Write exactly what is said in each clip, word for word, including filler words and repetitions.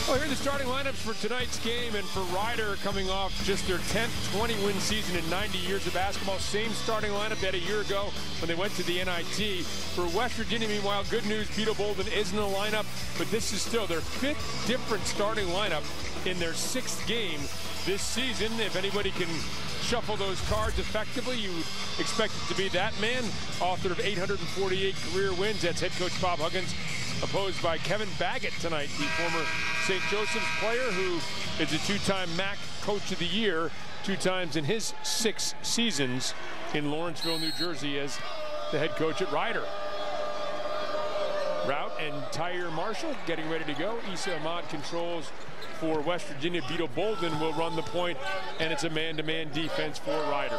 Well, here are the starting lineups for tonight's game, and for Rider coming off just their tenth twenty-win season in ninety years of basketball. Same starting lineup they had a year ago when they went to the N I T. For West Virginia, meanwhile, good news, Beetle Bolden is in the lineup, but this is still their fifth different starting lineup in their sixth game this season. If anybody can shuffle those cards effectively, you would expect it to be that man, author of eight hundred forty-eight career wins. That's head coach Bob Huggins, opposed by Kevin Baggett tonight, the former Saint Joseph's player who is a two-time M A C Coach of the Year, two times in his six seasons in Lawrenceville, New Jersey as the head coach at Rider. Route and Tyre Marshall getting ready to go. Issa Ahmad controls for West Virginia. Beetle Bolden will run the point, and it's a man-to-man defense for Rider.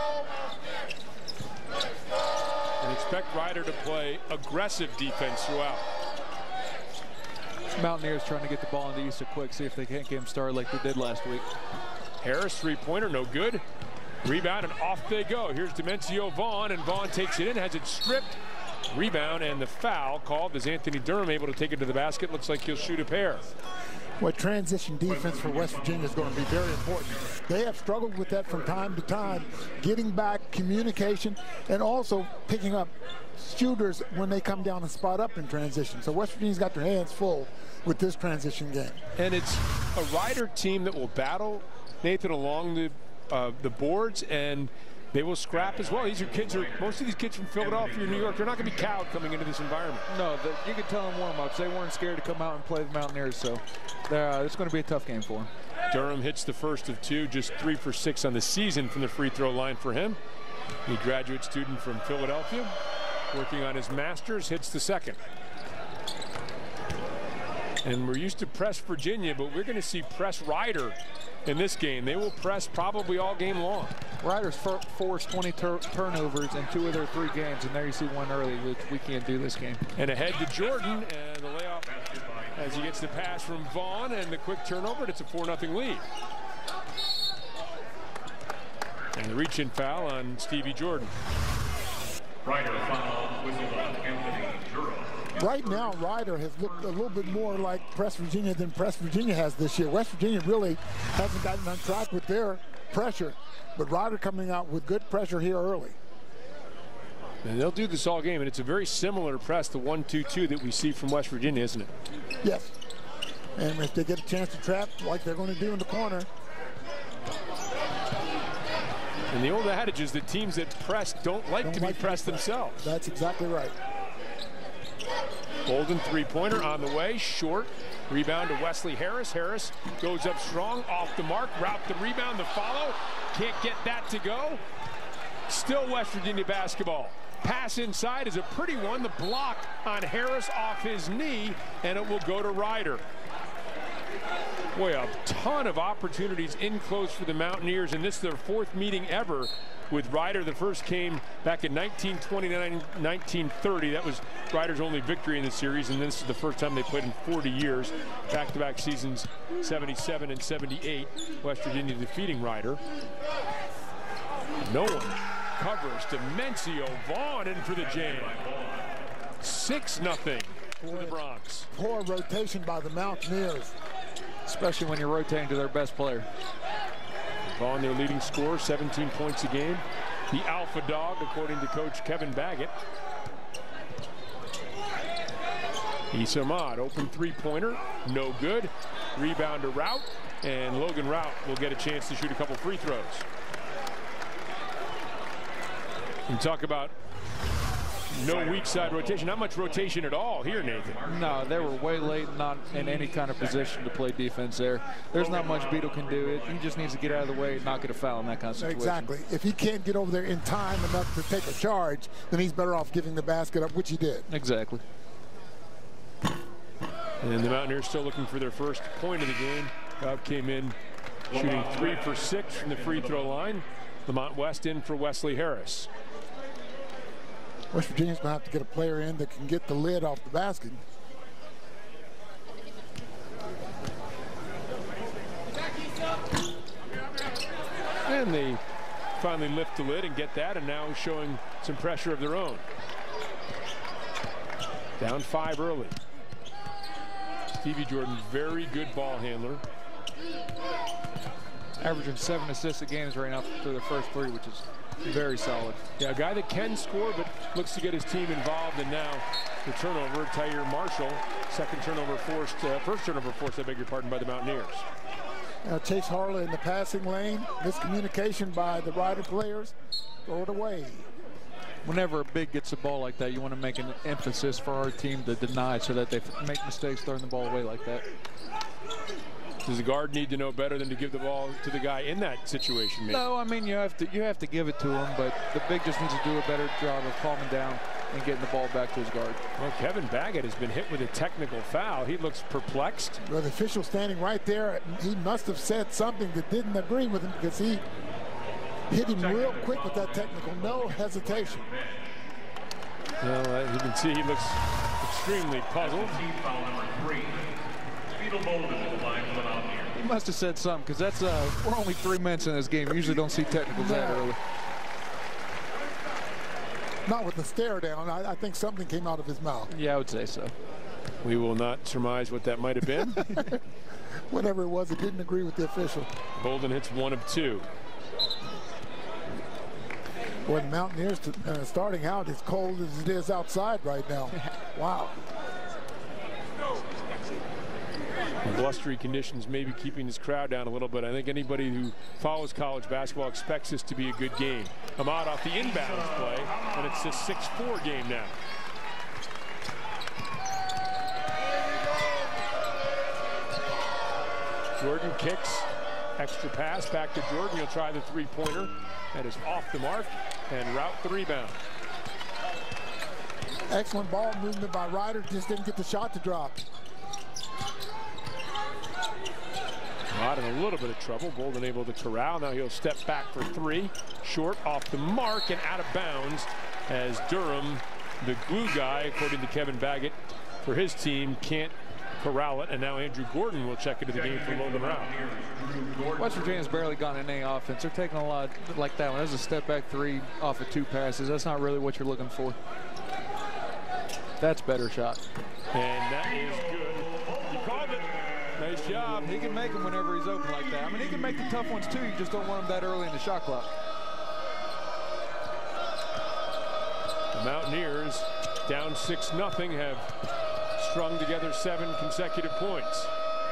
And expect Rider to play aggressive defense throughout. Mountaineers trying to get the ball into Issa quick, see if they can't get him started like they did last week. Harris, three-pointer, no good. Rebound, and off they go. Here's Demencio Vaughn, and Vaughn takes it in, has it stripped. Rebound, and the foul called as Anthony Durham able to take it to the basket. Looks like he'll shoot a pair. Well, transition defense for West Virginia is going to be very important. They have struggled with that from time to time, getting back, communication, and also picking up shooters when they come down and spot up in transition. So West Virginia's got their hands full with this transition game. And it's a Rider team that will battle, Nathan, along the, uh, the boards, and they will scrap as well. These are kids, are, most of these kids from Philadelphia or New York, they're not going to be cowed coming into this environment. No, the, you can tell them warm-ups. They weren't scared to come out and play the Mountaineers, so uh, it's going to be a tough game for them. Durham hits the first of two, just three for six on the season from the free throw line for him. The graduate student from Philadelphia, working on his master's, hits the second. And we're used to press Virginia, but we're going to see press Rider in this game. They will press probably all game long. Riders forced twenty tur turnovers in two of their three games, and there you see one early, which we can't do this game. And ahead to Jordan, and the layup as he gets the pass from Vaughn, and the quick turnover. It's a four nothing lead. And the reach-in foul on Stevie Jordan. Rider foul whistle on Anthony Durham. Right now, Rider has looked a little bit more like Press Virginia than Press Virginia has this year. West Virginia really hasn't gotten on track with their pressure, but Rider coming out with good pressure here early. And they'll do this all game, and it's a very similar press, the one two two that we see from West Virginia, isn't it? Yes. And if they get a chance to trap like they're going to do in the corner. And the old adage is that teams that press don't like don't to like be pressed to be themselves. That's exactly right. Bolden three-pointer on the way, short. Rebound to Wesley Harris. Harris goes up strong, off the mark, route the rebound, the follow. Can't get that to go. Still West Virginia basketball. Pass inside is a pretty one. The block on Harris off his knee, and it will go to Rider. Boy, a ton of opportunities in close for the Mountaineers, and this is their fourth meeting ever with Rider. The first came back in nineteen twenty-nine, nineteen thirty. That was Rider's only victory in the series, and this is the first time they played in forty years. Back-to-back seasons, seventy-seven and seventy-eight. West Virginia defeating Rider. No one covers. Demencio Vaughn in for the jam. six nothing for the Bronx. Poor rotation by the Mountaineers. Especially when you're rotating to their best player. Vaughn, their leading scorer, seventeen points a game. The alpha dog, according to Coach Kevin Baggett. Issa Ahmad, open three-pointer, no good. Rebound to Route, and Logan Route will get a chance to shoot a couple free throws. And talk about no weak side rotation. Not much rotation at all here, Nathan. No, they were way late, not in any kind of position to play defense there. There's not much Beetle can do. He just needs to get out of the way and not get a foul in that kind of situation. Exactly. If he can't get over there in time enough to take a charge, then he's better off giving the basket up, which he did. Exactly. And the Mountaineers still looking for their first point of the game. Route came in shooting three for six from the free throw line. Lamont West in for Wesley Harris. West Virginia's going to have to get a player in that can get the lid off the basket. And they finally lift the lid and get that, and now showing some pressure of their own. Down five early. Stevie Jordan, very good ball handler. Averaging seven assists a game is right now through the first three, which is very solid. Yeah, a guy that can score, but looks to get his team involved. And now the turnover, Tyre Marshall, second turnover forced, uh, first turnover forced, I beg your pardon, by the Mountaineers. Uh, Chase Harley in the passing lane. Miscommunication by the Rider players. Throw it away. Whenever a big gets the ball like that, you want to make an emphasis for our team to deny so that they make mistakes throwing the ball away like that. Does the guard need to know better than to give the ball to the guy in that situation? Maybe? No, I mean you have to you have to give it to him, but the big just needs to do a better job of calming down and getting the ball back to his guard. Well, Kevin Baggett has been hit with a technical foul. He looks perplexed. Well, the official standing right there, he must have said something that didn't agree with him because he hit him real quick with that technical, no hesitation. Well, uh, you can see he looks extremely puzzled. He must have said something because that's uh, we're only three minutes in this game. We usually don't see technicals that early. Not with the stare down. I, I think something came out of his mouth. Yeah, I would say so. We will not surmise what that might have been. Whatever it was, it didn't agree with the official. Bolden hits one of two. Boy, the Mountaineers uh, starting out as cold as it is outside right now. Wow. The blustery conditions may be keeping this crowd down a little bit. I think anybody who follows college basketball expects this to be a good game. Ahmad off the inbounds play, and it's a six four game now. Jordan kicks, extra pass back to Jordan. He'll try the three-pointer. That is off the mark and route the rebound. Excellent ball movement by Ryder, just didn't get the shot to drop. Not in a little bit of trouble. Bolden able to corral. Now he'll step back for three. Short, off the mark, and out of bounds as Durham, the glue guy, according to Kevin Baggett, for his team, can't corral it. And now Andrew Gordon will check into the game for Logan Rao. West Virginia's barely gotten any offense. They're taking a lot like that one. There's a step back three off of two passes. That's not really what you're looking for. That's better shot. And that is good. You called it. Nice job. He can make them whenever he's open like that. I mean, he can make the tough ones too. You just don't want them that early in the shot clock. The Mountaineers, down six nothing, have strung together seven consecutive points.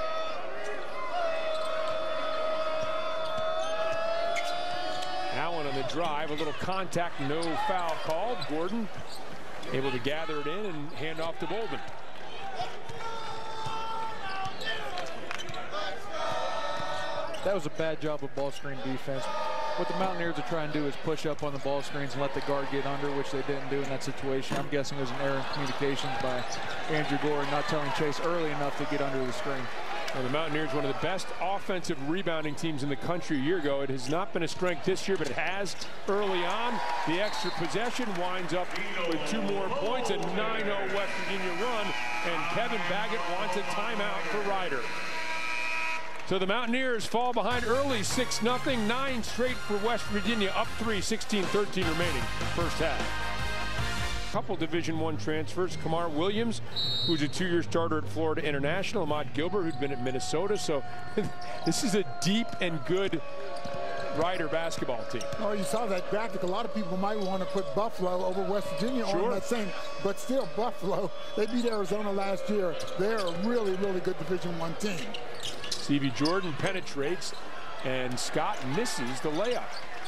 Allen on the drive, a little contact, no foul called. Gordon able to gather it in and hand off to Bolden. That was a bad job of ball screen defense. What the Mountaineers are trying to do is push up on the ball screens and let the guard get under, which they didn't do in that situation. I'm guessing there's an error in communications by Andrew Gordon, not telling Chase early enough to get under the screen. Well, the Mountaineers, one of the best offensive rebounding teams in the country a year ago. It has not been a strength this year, but it has early on. The extra possession winds up with two more points, a nine oh West Virginia run, and Kevin Baggett wants a timeout for Ryder. So the Mountaineers fall behind early, six nothing, nine straight for West Virginia, up three, sixteen thirteen remaining first half. Couple Division One transfers. Kamar Williams, who's a two-year starter at Florida International. Ahmad Gilbert, who'd been at Minnesota. So this is a deep and good Ryder basketball team. Oh, you saw that graphic. A lot of people might want to put Buffalo over West Virginia sure. on that same, but still Buffalo, they beat Arizona last year. They're a really, really good Division One team. Stevie Jordan penetrates, and Scott misses the layup.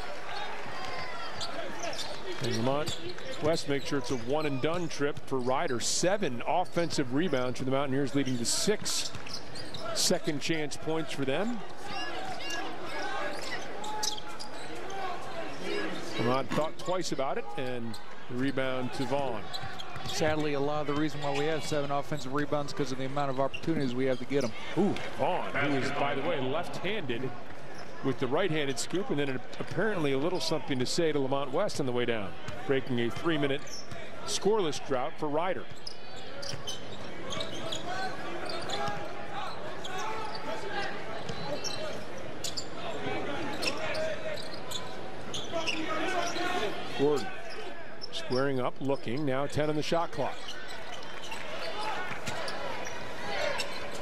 And Lamont West makes sure it's a one and done trip for Ryder. Seven offensive rebounds for the Mountaineers, leading to six second chance points for them. Lamont thought twice about it, and the rebound to Vaughn. Sadly, a lot of the reason why we have seven offensive rebounds because of the amount of opportunities we have to get them. Ooh, Vaughn, who is, by the way, left-handed with the right-handed scoop, and then apparently a little something to say to Lamont West on the way down, breaking a three-minute scoreless drought for Ryder. Gordon squaring up, looking, now ten on the shot clock.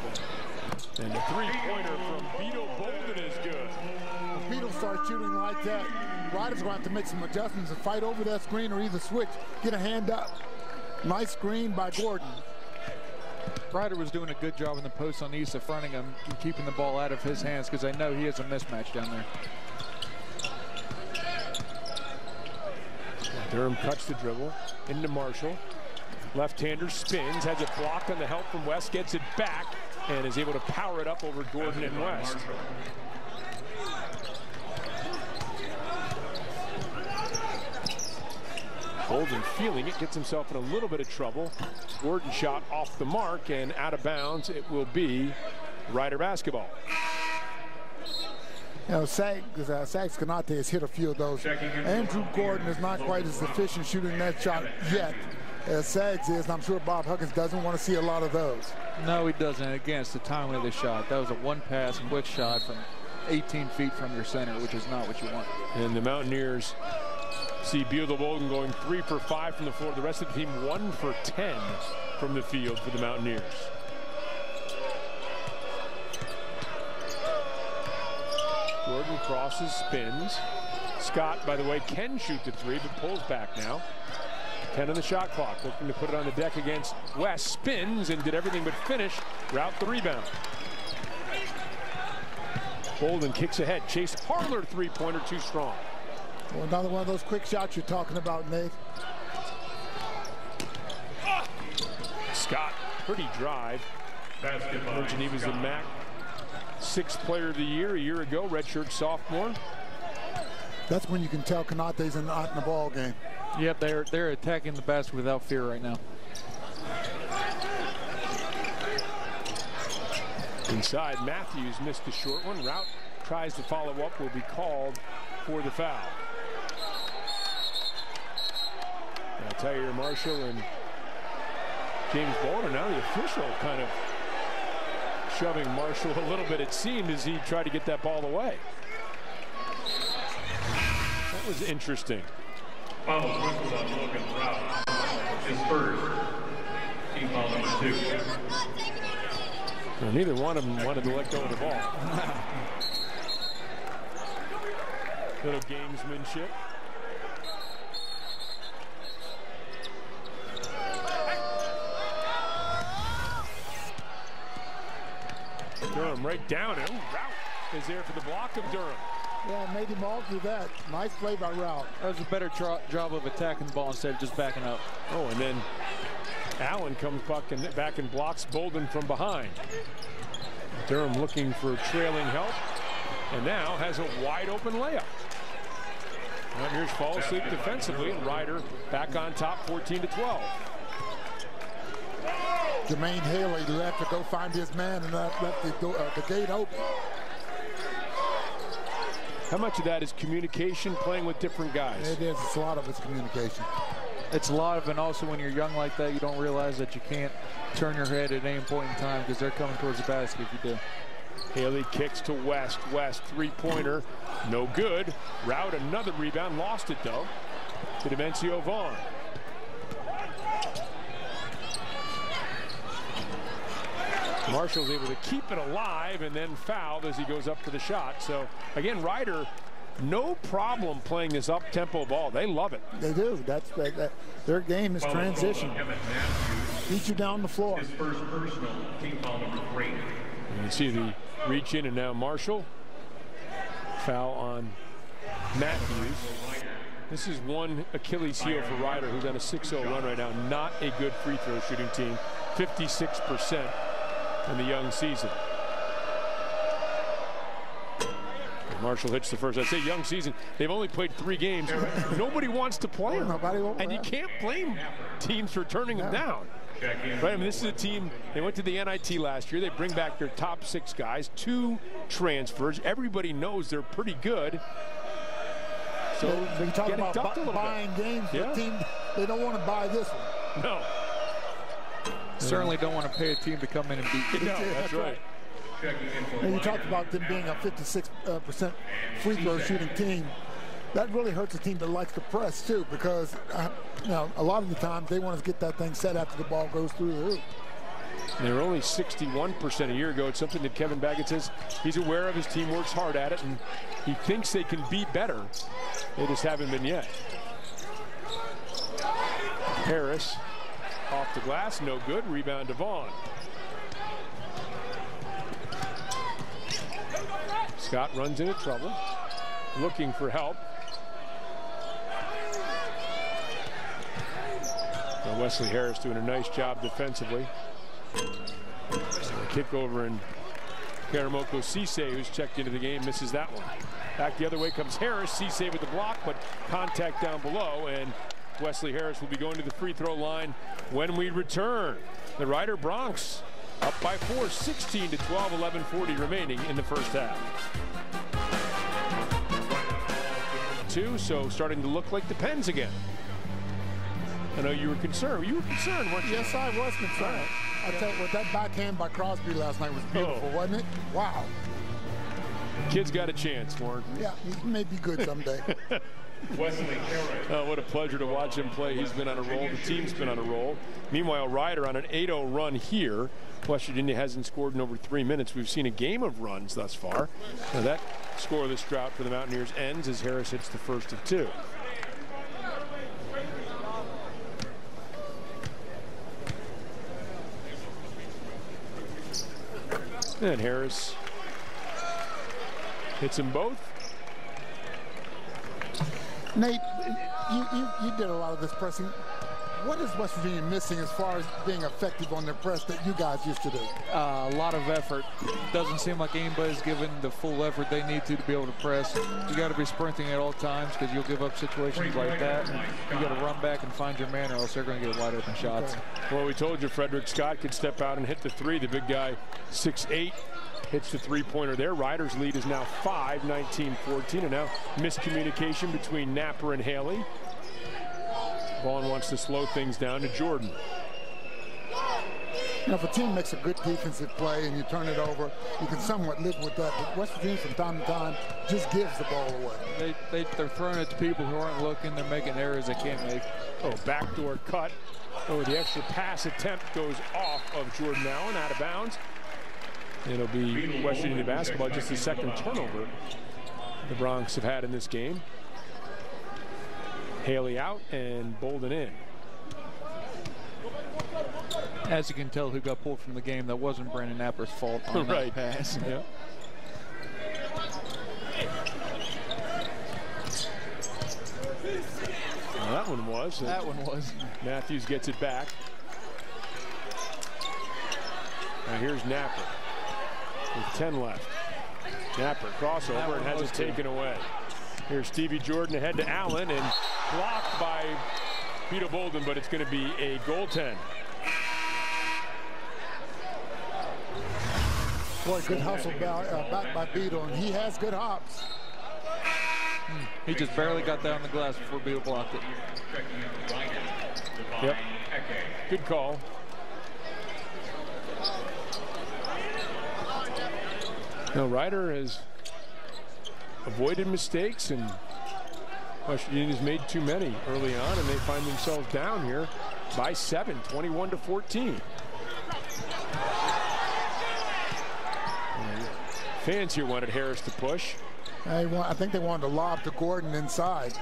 And a three-pointer from Beto Bolden is good. If Beto starts shooting like that, Ryder's going to have to make some adjustments and fight over that screen or either switch, get a hand up. Nice screen by Gordon. Ryder was doing a good job in the post on Issa, fronting him and keeping the ball out of his hands because I know he has a mismatch down there. Durham cuts the dribble into Marshall. Left-hander spins, has it blocked on the help from West, gets it back, and is able to power it up over Gordon and West. Bolden feeling it, gets himself in a little bit of trouble. Gordon shot off the mark and out of bounds. It will be Ryder basketball. You know, Sag, uh, Sags Canate has hit a few of those. Andrew Gordon is not quite as efficient shooting that shot yet as Sags is, and I'm sure Bob Huggins doesn't want to see a lot of those. No, he doesn't. Again, it's the timing of the shot. That was a one-pass, quick shot from eighteen feet from your center, which is not what you want. And the Mountaineers see Beto Bolden going three for five from the floor. The rest of the team one for ten from the field for the Mountaineers. Gordon crosses, spins. Scott, by the way, can shoot the three, but pulls back now. ten on the shot clock, looking to put it on the deck against West. Spins and did everything but finish. Route the rebound. Bolden kicks ahead. Chase Harler three-pointer too strong. Well, another one of those quick shots you're talking about, Nate. Scott, pretty drive. Mentioned he was the M A C sixth player of the year a year ago, redshirt sophomore. That's when you can tell Canate's not in the ball game. Yep, they're they're attacking the basket without fear right now. Inside, Matthews missed the short one. Route tries to follow up, will be called for the foul. I'll tell you, Marshall and James Bolden, now the official kind of shoving Marshall a little bit, it seemed, as he tried to get that ball away. That was interesting. Foul whistled on Logan Route. His first. Team foul number two. Well, neither one of them wanted to let go of the ball. Little gamesmanship. Durham right down it. Ooh, Route is there for the block of Durham. Yeah, made him all do that. Nice play by Route. That was a better job of attacking the ball instead of just backing up. Oh, and then Allen comes back and, back and blocks Bolden from behind. Durham looking for trailing help, and now has a wide open layup. Mountaineers fall asleep defensively, and Ryder back on top, fourteen to twelve. Jermaine Haley left to go find his man and left, left the, door, uh, the gate open. How much of that is communication, playing with different guys? It is. It's a lot of it's communication. It's a lot of it, and also when you're young like that, you don't realize that you can't turn your head at any point in time because they're coming towards the basket if you do. Haley kicks to West. West three-pointer, no good. Route another rebound, lost it though to Demencio Vaughn. Marshall's able to keep it alive and then fouled as he goes up for the shot. So again, Ryder, no problem playing this up-tempo ball. They love it. They do. That's that, that, their game is transition. Beat you down the floor. His first personal, team foul number three. You can see the reach in, and now Marshall. Foul on Matthews. This is one Achilles heel for Ryder, who's on a six oh run right now. Not a good free throw shooting team. fifty-six percent in the young season. Marshall hits the first. I say young season. They've only played three games. Nobody wants to play them. And you can't blame teams for turning them down. Right? I mean, this is a team, they went to the N I T last year. They bring back their top six guys, two transfers. Everybody knows they're pretty good. So they, they talk about bu buying bit. games. Yeah. The team, they don't want to buy this one. No. Certainly don't want to pay a team to come in and beat you. No, that's, that's right. right. And you talked about them being a fifty-six percent free throw shooting team. That really hurts a team that likes to press too, because uh, you know, a lot of the times they want to get that thing set after the ball goes through the hoop. They were only sixty-one percent a year ago. It's something that Kevin Baggett says he's aware of. His team works hard at it, and he thinks they can be better. They just haven't been yet. Harris off the glass, no good. Rebound to Vaughn. Scott runs into trouble, looking for help. Well, Wesley Harris doing a nice job defensively. A kick over, and Karamoko Cisse, who's checked into the game, misses that one. Back the other way comes Harris. Cisse with the block, but contact down below, and Wesley Harris will be going to the free throw line when we return. The Rider Bronx up by four, sixteen to twelve, eleven forty remaining in the first half. Two, so starting to look like the Pens again. I know you were concerned. You were concerned, weren't you? Yes, I was concerned. Right. I tell you what, that backhand by Crosby last night was beautiful, oh. wasn't it? Wow. Kid's got a chance, Warren. Yeah, he may be good someday. Wesley Harris. Oh, what a pleasure to watch him play. He's been on a roll. The team's been on a roll. Meanwhile, Rider on an eight oh run here. West Virginia hasn't scored in over three minutes. We've seen a game of runs thus far. Now that scoreless drought for the Mountaineers ends as Harris hits the first of two. And Harris hits them both. Nate, you, you, you did a lot of this pressing. What is West Virginia missing as far as being effective on their press that you guys used to do? Uh, a lot of effort. Doesn't seem like anybody's given the full effort they need to to be able to press. You got to be sprinting at all times because you'll give up situations like that. And you got to run back and find your man, or else they're going to get wide open shots. Okay. Well, we told you Frederick Scott could step out and hit the three. The big guy, six eight, hits the three-pointer there. Rider's lead is now five, nineteen fourteen, and now miscommunication between Napper and Haley. Vaughn wants to slow things down to Jordan. You know, if a team makes a good defensive play and you turn it over, you can somewhat live with that. But West Virginia, from time to time, just gives the ball away. They, they, they're throwing it to people who aren't looking. They're making errors they can't make. Oh, backdoor cut. Oh, the extra pass attempt goes off of Jordan Allen, out of bounds. It'll be West Virginia basketball, just the second turnover the Bronx have had in this game. Haley out and Bolden in. As you can tell, who got pulled from the game, that wasn't Brandon Napper's fault on right. that pass. Yeah. Well, that one was. That one was. Matthews gets it back. Now here's Napper with ten left. Napper crossover and has it taken away. Here's Stevie Jordan ahead to Allen and blocked by Peter Bolden, but it's going to be a goaltend. Boy, good hustle back, uh, back by Beetle, and he has good hops. Hmm. He just barely got down the glass before Beetle blocked it. Yep. Good call. Now Rider has avoided mistakes, and West Virginia's made too many early on, and they find themselves down here by seven, twenty-one to fourteen. Fans here wanted Harris to push. I, want, I think they wanted to lob to Gordon inside.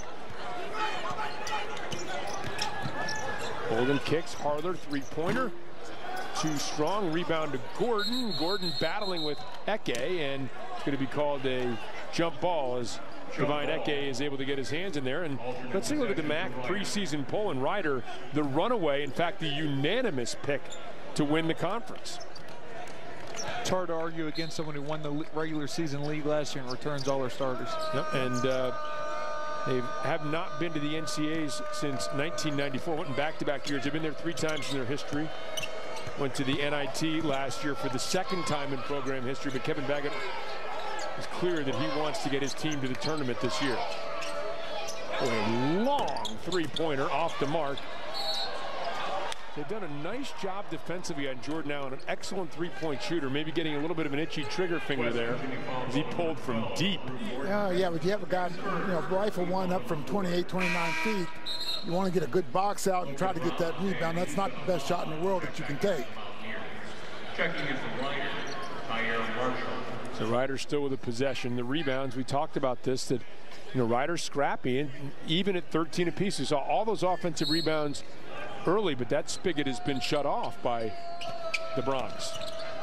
Bolden kicks, Harler, three-pointer. Too strong, rebound to Gordon. Gordon battling with Eke, and it's going to be called a jump ball as Divine Eke is able to get his hands in there. And let's take a look at the M A C preseason poll, and Rider, the runaway, in fact, the unanimous pick to win the conference. It's hard to argue against someone who won the regular season league last year and returns all their starters. Yep. And uh, they have not been to the N C A As since nineteen ninety-four. Went in back-to-back years. They've been there three times in their history. Went to the N I T last year for the second time in program history, but Kevin Baggett is clear that he wants to get his team to the tournament this year. A long three-pointer off the mark. They've done a nice job defensively on Jordan Allen, an excellent three-point shooter, maybe getting a little bit of an itchy trigger finger there as he pulled from deep. Yeah, yeah, but you have a guy, you know, rifle one up from twenty-eight, twenty-nine feet. You want to get a good box out and try to get that rebound. That's not the best shot in the world that you can take. Checking is the Ryder, Tyrone Marshall. So Ryder's still with the possession. The rebounds, we talked about this, that you know Ryder's scrappy, and even at thirteen apiece, we saw all those offensive rebounds early, but that spigot has been shut off by the Bronx.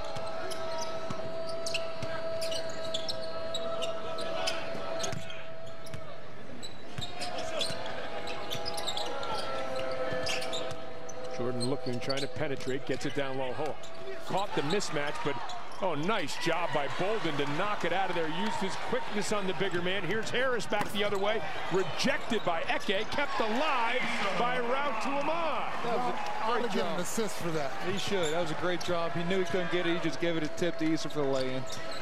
Jordan looking, trying to penetrate, gets it down low. Oh, caught the mismatch, but oh, nice job by Bolden to knock it out of there. Used his quickness on the bigger man. Here's Harris back the other way. Rejected by Eke, kept alive by Route to Ahmad. That was a great job. An assist for that. He should. That was a great job. He knew he couldn't get it. He just gave it a tip to Easter for the lay-in.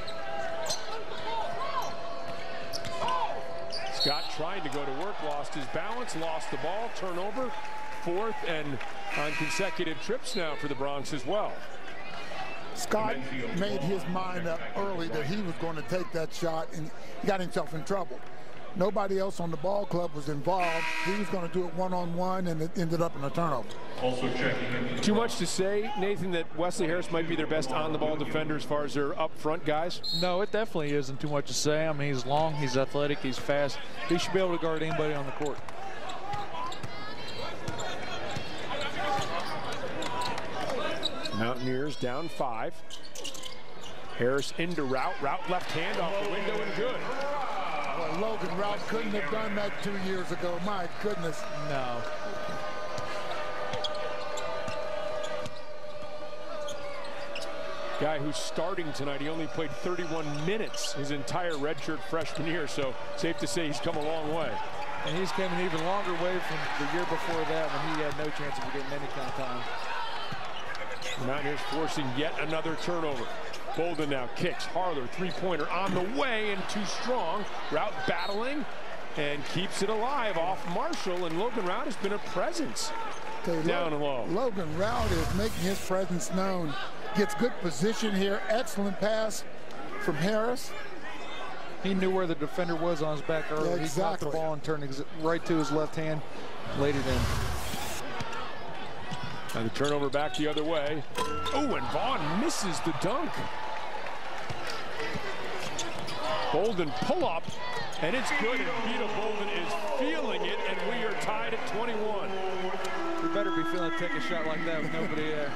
Scott trying to go to work, lost his balance, lost the ball, turnover. Fourth and on consecutive trips now for the Bronx as well. Scott made his mind up early that he was going to take that shot, and he got himself in trouble. Nobody else on the ball club was involved. He was going to do it one-on-one, and it ended up in a turnover. Also checking in. Too much to say, Nathan, that Wesley Harris might be their best on-the-ball defender as far as their up-front guys? No, it definitely isn't too much to say. I mean, he's long, he's athletic, he's fast. He should be able to guard anybody on the court. Mountaineers down five. Harris into Route. Route left hand off the window and good. Well, Logan Route couldn't have done that two years ago. My goodness. No. Guy who's starting tonight, he only played thirty-one minutes his entire redshirt freshman year, so safe to say he's come a long way. And he's come an even longer way from the year before that when he had no chance of getting any kind of time. The Mountaineers forcing yet another turnover. Bolden now kicks. Harler, three-pointer on the way and too strong. Route battling and keeps it alive off Marshall, and Logan Route has been a presence down and low. Logan Route is making his presence known. Gets good position here. Excellent pass from Harris. He knew where the defender was on his back early. Yeah, exactly. He got the ball and turned right to his left hand, laid it in. And the turnover back the other way. Oh, and Vaughn misses the dunk. Bolden pull up, and it's good. And Vito Bolden is feeling it, and we are tied at twenty-one. We better be feeling to take a shot like that with nobody there.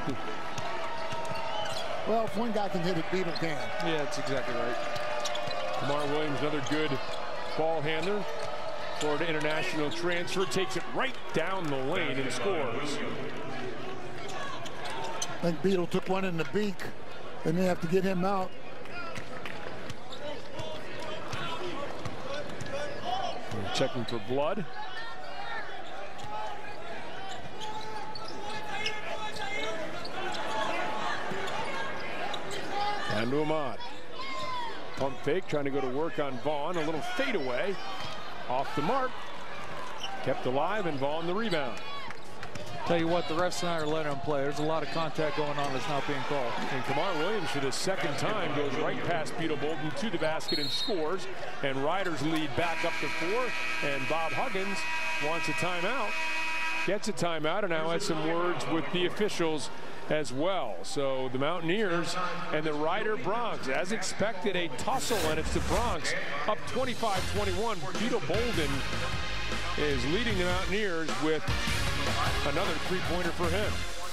Well, if one guy can hit it, Vito can. Yeah, that's exactly right. Kamar Williams, another good ball handler. Florida international transfer, takes it right down the lane and scores. I think Beetle took one in the beak. They may have to get him out. We're checking for blood. Down to Ahmad. Pump fake, trying to go to work on Vaughn. A little fadeaway. Off the mark. Kept alive, and Vaughn the rebound. Tell you what, the refs tonight are letting him play. There's a lot of contact going on that's not being called. And Kamar Williams, for the second time, goes right past Vito Bolden to the basket and scores. And Riders lead back up to four. And Bob Huggins wants a timeout. Gets a timeout, and now has some words with the officials as well. So the Mountaineers and the Rider Bronx, as expected, a tussle, and it's the Bronx up twenty-five twenty-one. Vito Bolden is leading the Mountaineers with another three-pointer for him.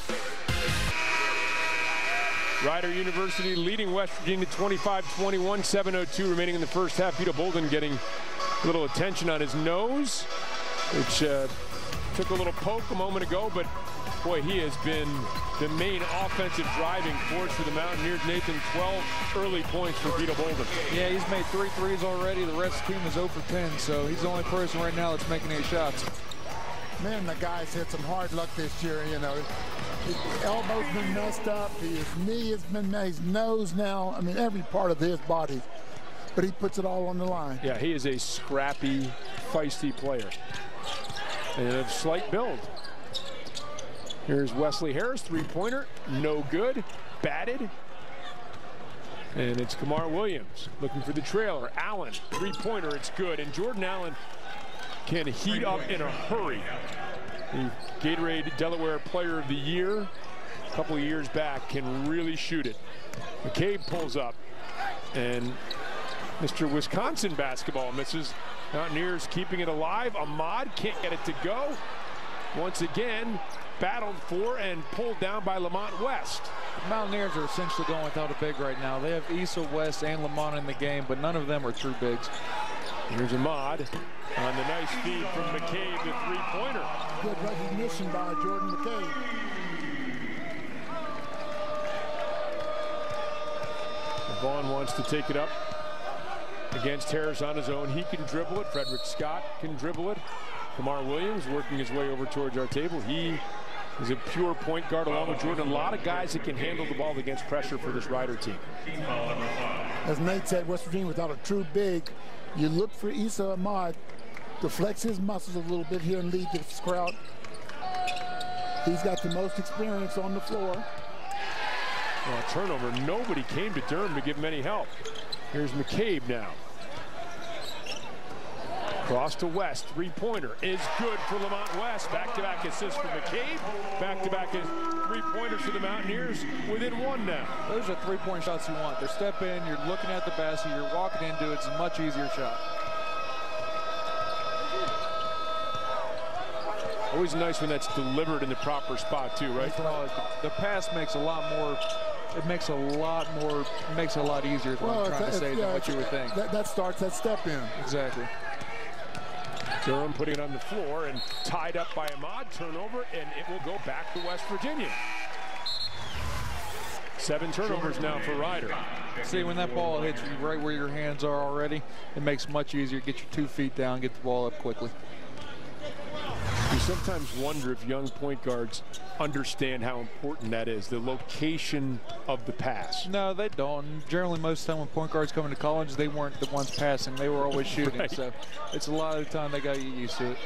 Rider University leading West Virginia twenty-five twenty-one, seven oh two remaining in the first half. Vito Bolden getting a little attention on his nose, which uh, took a little poke a moment ago, but boy, he has been the main offensive driving force for the Mountaineers. Nathan, twelve early points for Vito Bolden. Yeah, he's made three threes already. The rest of the team is zero for ten, so he's the only person right now that's making eight shots. Man, the guy's had some hard luck this year, you know. His elbow's been messed up, his knee has been, his nose now, I mean, every part of his body. But he puts it all on the line. Yeah, he is a scrappy, feisty player. And a slight build. Here's Wesley Harris, three-pointer, no good, batted. And it's Kamar Williams looking for the trailer. Allen, three-pointer, it's good. And Jordan Allen can heat up in a hurry. The Gatorade Delaware Player of the Year. a couple of years back, can really shoot it. McCabe pulls up, and Mister Wisconsin basketball misses. Mountaineers keeping it alive. Ahmad can't get it to go. Once again, battled for and pulled down by Lamont West. The Mountaineers are essentially going without a big right now. They have Issa, West, and Lamont in the game, but none of them are true bigs. Here's Ahmad on the nice feed from McCabe, the three-pointer. Good recognition by Jordan McCabe. Vaughn wants to take it up against Harris on his own. He can dribble it. Frederick Scott can dribble it. Kamar Williams working his way over towards our table. He is a pure point guard along with Jordan. A lot of guys that can handle the ball against pressure for this Rider team. As Nate said, West Virginia without a true big, you look for Issa Ahmad to flex his muscles a little bit here and lead this crowd. He's got the most experience on the floor. Well, turnover. Nobody came to Durham to give him any help. Here's McCabe now. Cross to West, three-pointer is good for Lamont West. Back-to-back assists for McCabe. Back-to-back three-pointers for the Mountaineers within one now. Those are three-point shots you want. They're step in, you're looking at the basket, you're walking into it. It's a much easier shot. Always nice when that's delivered in the proper spot too, right? Well, the pass makes a lot more. It makes a lot more. Makes it a lot easier. Is what Well, I'm trying that- to say yeah, than what you would think. That, that starts that step in. Exactly. Durham putting it on the floor and tied up by Ahmad. Turnover, and it will go back to West Virginia. Seven turnovers now for Rider. See, when that ball hits you right where your hands are already, it makes it much easier. Get your two feet down, get the ball up quickly. You sometimes wonder if young point guards understand how important that is, the location of the pass. No, they don't. Generally, most of the time when point guards come into college, they weren't the ones passing. They were always shooting. Right. So it's a lot of the time they got to get used to it.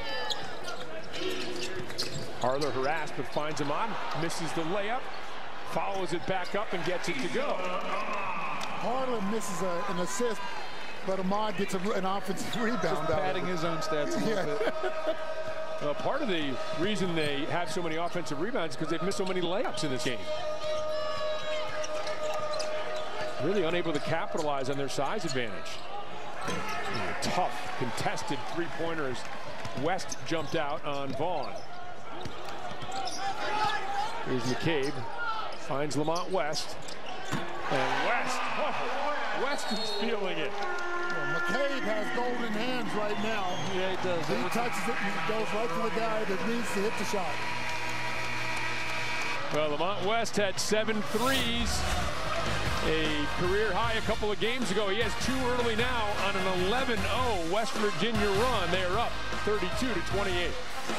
Harler harassed, but finds him on. Misses the layup. Follows it back up and gets it to go. Harlan misses a, an assist, but Ahmad gets a, an offensive rebound. Just out padding of it. his own stats a little Yeah. bit. Well, part of the reason they have so many offensive rebounds is because they've missed so many layups in this game. Really unable to capitalize on their size advantage. A tough, contested three-pointer as West jumped out on Vaughn. Here's McCabe. Finds Lamont West. And West, oh, West is feeling it. Well, McCabe has golden hands right now. Yeah, he does. He touches it and goes right to the guy that needs to hit the shot. Well, Lamont West had seven threes, a career high a couple of games ago. He has two early now on an eleven oh West Virginia run. They are up thirty-two to twenty-eight.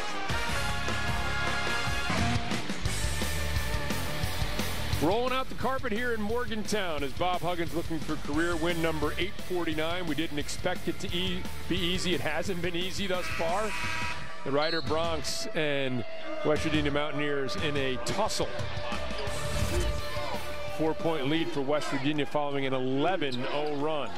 Rolling out the carpet here in Morgantown as Bob Huggins looking for career win number eight forty-nine. We didn't expect it to e be easy. It hasn't been easy thus far. The Rider Bronx and West Virginia Mountaineers in a tussle. Four-point lead for West Virginia following an eleven oh run.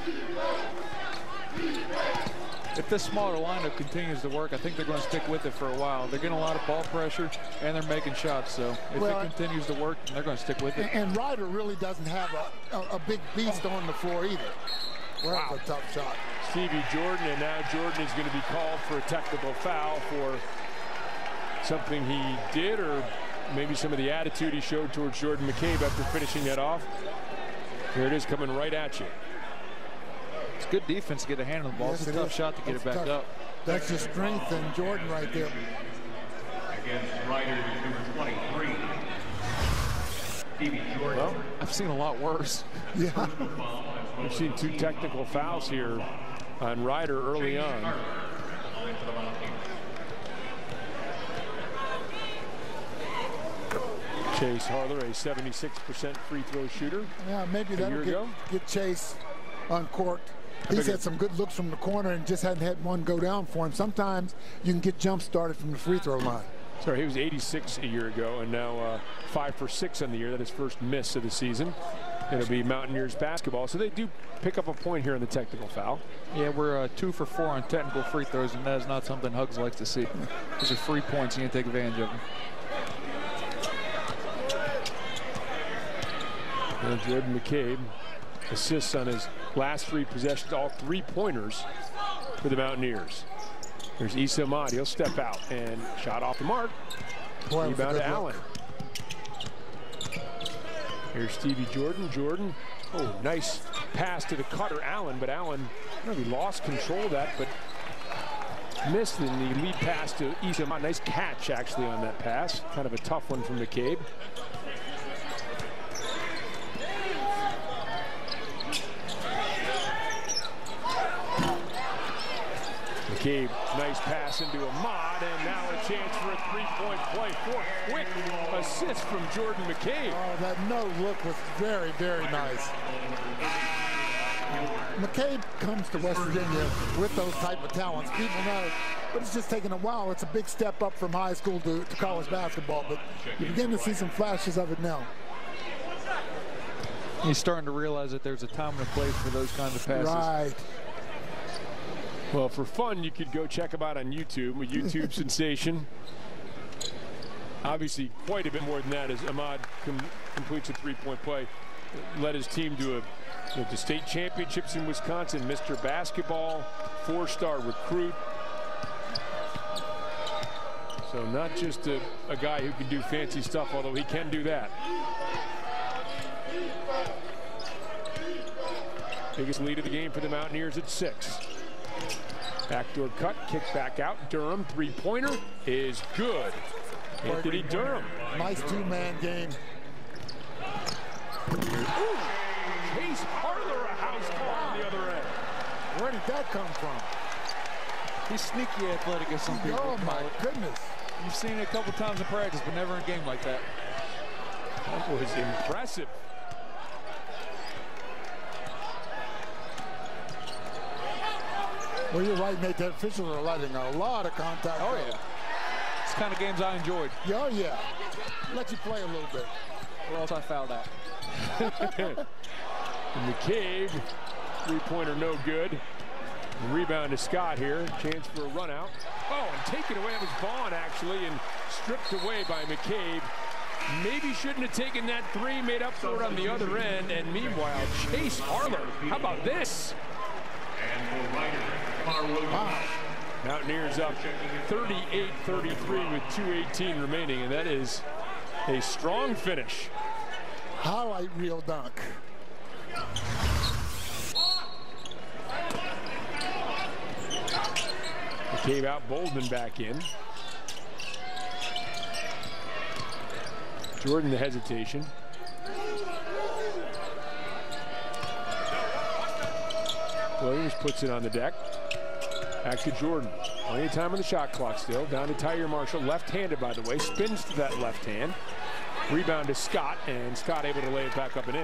If this smaller lineup continues to work, I think they're going to stick with it for a while. They're getting a lot of ball pressure, and they're making shots. So if Well, it continues to work, they're going to stick with it. And, and Ryder really doesn't have a, a, a big beast on the floor either. Well, Wow. that's a tough shot. Stevie Jordan, and now Jordan is going to be called for a technical foul for something he did, or maybe some of the attitude he showed towards Jordan McCabe after finishing that off. Here it is coming right at you. It's good defense to get a hand on the ball. Yes, it's a it tough is. shot to get It's it back tough. up. That's the strength in Jordan right there. Against Rider number twenty-three, Stevie Jordan. Well, I've seen a lot worse. Yeah. we've seen two technical fouls here on Ryder early on. Chase Harler, a seventy-six percent free throw shooter. Yeah, maybe year that'll ago? get, get Chase on court. He's figure- had some good looks from the corner and just hadn't had one go down for him. Sometimes you can get jump started from the free throw line. Sorry, he was eighty-six a year ago, and now uh, five for six on the year. That is his first miss of the season. It'll be Mountaineers basketball. So they do pick up a point here in the technical foul. Yeah, we're uh, two for four on technical free throws, and that is not something Hugs likes to see. Those are free points. You need to take advantage of them. And Jordan McCabe assists on his last three possessions, all three-pointers for the Mountaineers. There's Issa Ahmad. He'll step out and shot off the mark. Boy, rebound to Allen. Here's Stevie Jordan. Jordan, oh, nice pass to the cutter, Allen, but Allen, I don't know if he lost control of that, but missed in the lead pass to Issa Ahmad. Nice catch, actually, on that pass. Kind of a tough one from McCabe. McCabe, nice pass into Ahmad, and now a chance for a three-point play. Four quick assists from Jordan McCabe. Oh, that no look was very, very nice. McCabe comes to West Virginia with those type of talents. People know, but it's just taken a while. It's a big step up from high school to, to college basketball, but you begin to see some flashes of it now. He's starting to realize that there's a time and a place for those kinds of passes. Right. Well, for fun, you could go check him out on YouTube, a YouTube sensation. Obviously, quite a bit more than that as Ahmad com completes a three-point play. Led his team to a you know, to state championships in Wisconsin, Mister Basketball, four-star recruit. So not just a, a guy who can do fancy stuff, although he can do that. Biggest lead of the game for the Mountaineers at six. Backdoor cut, kick back out. Durham, three-pointer is good. Anthony Durham. Nice two-man game. Ooh, Chase Harler, a house call on the other end. Where did that come from? He's sneaky athletic as some people Oh, my call it. goodness. You've seen it a couple times in practice, but never in a game like that. That was impressive. Well, you're right, Nate. The officials are letting a lot of contact. Oh, yeah. It's the kind of games I enjoyed. Oh, yeah. Let you play a little bit. Or else I fouled out. McCabe, three-pointer no good. Rebound to Scott here. Chance for a run out. Oh, and taken away. It was Vaughn, actually, and stripped away by McCabe. Maybe shouldn't have taken that three, made up for it on the other end. And meanwhile, Chase Harler, how about this? Wow. Mountaineers up thirty-eight thirty-three with two eighteen remaining, and that is a strong finish. Highlight reel dunk. McCabe out, Boldman back in. Jordan the hesitation. Williams puts it on the deck. Back to Jordan. Plenty of time on the shot clock still. Down to Tyre Marshall. Left-handed, by the way. Spins to that left hand. Rebound to Scott, and Scott able to lay it back up and in.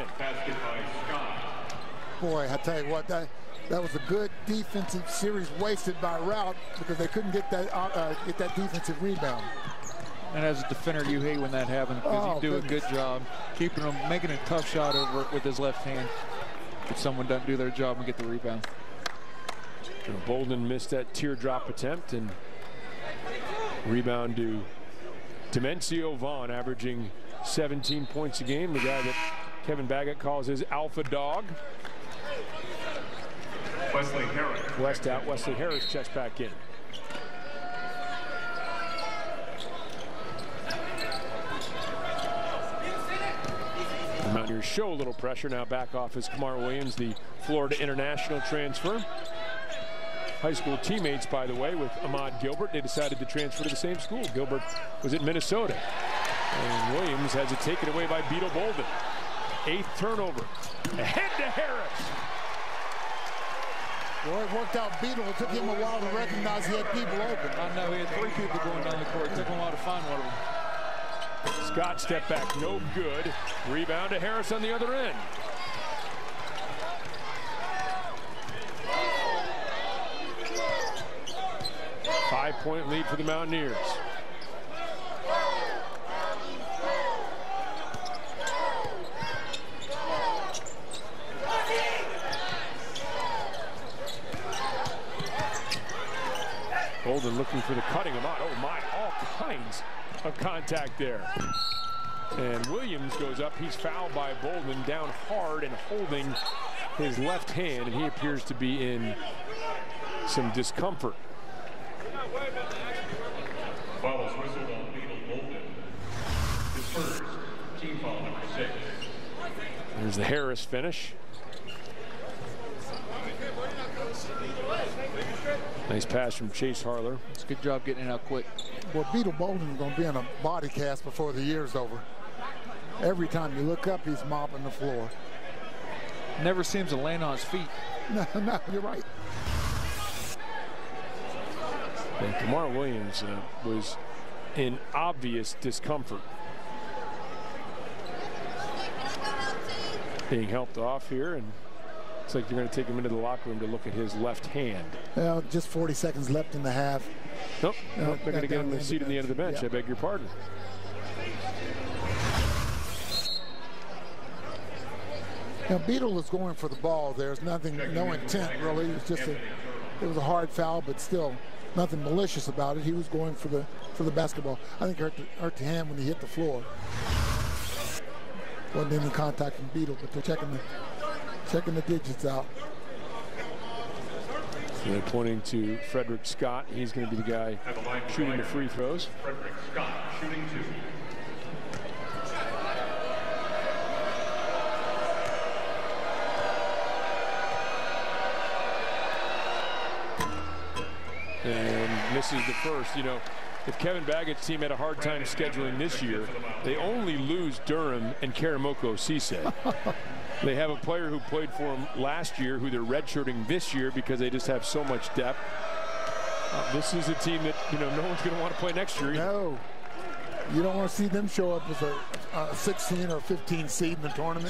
Boy, I tell you what, that that was a good defensive series wasted by Route because they couldn't get that uh, get that defensive rebound. And as a defender, you hate when that happens because Oh, you do goodness. a good job keeping him, making a tough shot over it with his left hand. If someone doesn't do their job and get the rebound. And Bolden missed that teardrop attempt, and rebound to Demencio Vaughn, averaging seventeen points a game. The guy that Kevin Baggett calls his alpha dog. Wesley Harris. West out. Wesley Harris checks back in. The Mountaineers show a little pressure. Now back off is Kamar Williams, the Florida international transfer. High school teammates, by the way, with Ahmad Gilbert. They decided to transfer to the same school. Gilbert was at Minnesota. And Williams has it taken away by Beetle Bolden. Eighth turnover. Ahead to Harris. Boy, it worked out Beetle. It took him a while to recognize he had people open. I know he had three people going down the court. It took him a while to find one of them. Scott step back, no good. Rebound to Harris on the other end. Five-point lead for the Mountaineers. Bolden looking for the cutting him out. Oh my, all kinds of contact there. And Williams goes up. He's fouled by Bolden, down hard and holding his left hand, and he appears to be in some discomfort. Foul is whistled on Beetle Bolden. His first, team foul number six. There's the Harris finish. Nice pass from Chase Harler. It's a good job getting it out quick. Well, Beetle Bolden is going to be in a body cast before the year's over. Every time you look up, he's mopping the floor. Never seems to land on his feet. No, no, you're right. And Kamar Williams uh, was in obvious discomfort. Being helped off here, and looks like they're going to take him into the locker room to look at his left hand. Well, just forty seconds left in the half. Nope, No, nope they're going to get him down a seat at the end of the bench. Yeah. I beg your pardon. Now, Beetle was going for the ball. There's nothing, no intent really. It was just a, it was a hard foul, but still nothing malicious about it. He was going for the for the basketball. I think it hurt the, hurt the hand when he hit the floor. Wasn't any contact from Beetle, but they're checking the checking the digits out. So they're pointing to Frederick Scott. He's going to be the guy shooting the free throws. Frederick Scott shooting two. And misses the first. You know, if Kevin Baggett's team had a hard time scheduling this year, they only lose Durham and Karamoko Cisse. They have a player who played for them last year who they're redshirting this year because they just have so much depth. Uh, this is a team that, you know, no one's going to want to play next year. No, you don't want to see them show up as a, a sixteen or fifteen seed in the tournament.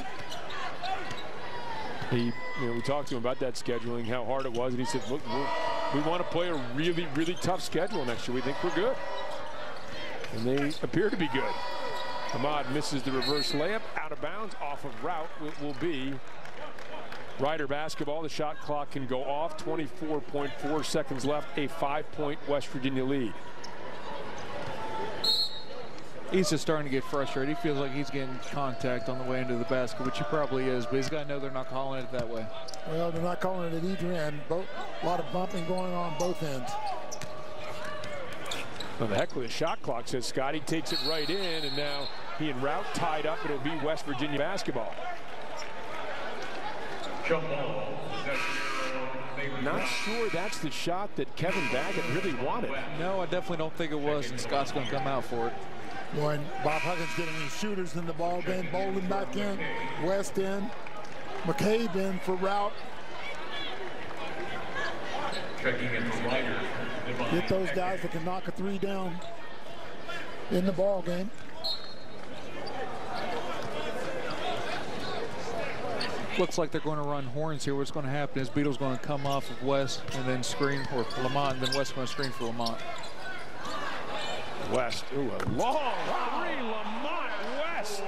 He, you know, we talked to him about that scheduling, how hard it was, and he said, look, we're, we want to play a really, really tough schedule next year. We think we're good. And they appear to be good. Ahmad misses the reverse layup, out of bounds, off of route. It will be Rider basketball. The shot clock can go off. twenty-four point four seconds left, a five-point West Virginia lead. He's just starting to get frustrated. He feels like he's getting contact on the way into the basket, which he probably is, but he's got to know they're not calling it that way. Well, they're not calling it at either end. Both, a lot of bumping going on both ends. Well, the heck with the shot clock, says Scotty. Takes it right in, and now he and Route tied up. It'll be West Virginia basketball. Jump ball. Not sure that's the shot that Kevin Baggett really wanted. No, I definitely don't think it was, and Scott's going to come out for it. Boy, Bob Huggins getting these shooters in the ball game. Bolden back in, West in, McCabe in for Route. Checking in for Rider. Get those guys that can knock a three down in the ball game. Looks like they're going to run horns here. What's going to happen is Beetle's going to come off of West and then screen, or Lamont, and then West's going to screen for Lamont. West, ooh, a long three, Lamont West.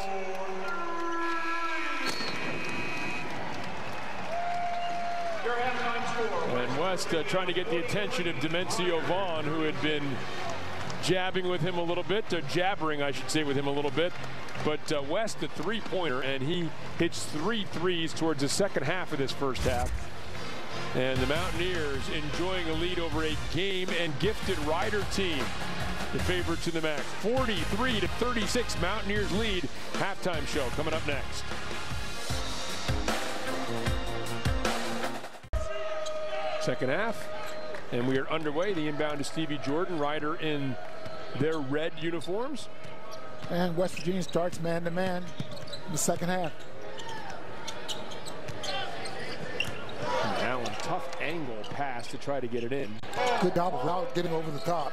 And West uh, trying to get the attention of Demencio Vaughn, who had been jabbing with him a little bit, or jabbering, I should say, with him a little bit. But uh, West, the three-pointer, and he hits three threes towards the second half of this first half. And the Mountaineers enjoying a lead over a game and gifted Rider team. The favorites in the M A C. forty-three to thirty-six, Mountaineers lead. Halftime show coming up next. Second half, and we are underway. The inbound to Stevie Jordan. Rider in their red uniforms. And West Virginia starts man-to-man in the second half. And Allen, tough angle pass to try to get it in. Good job of Route getting over the top.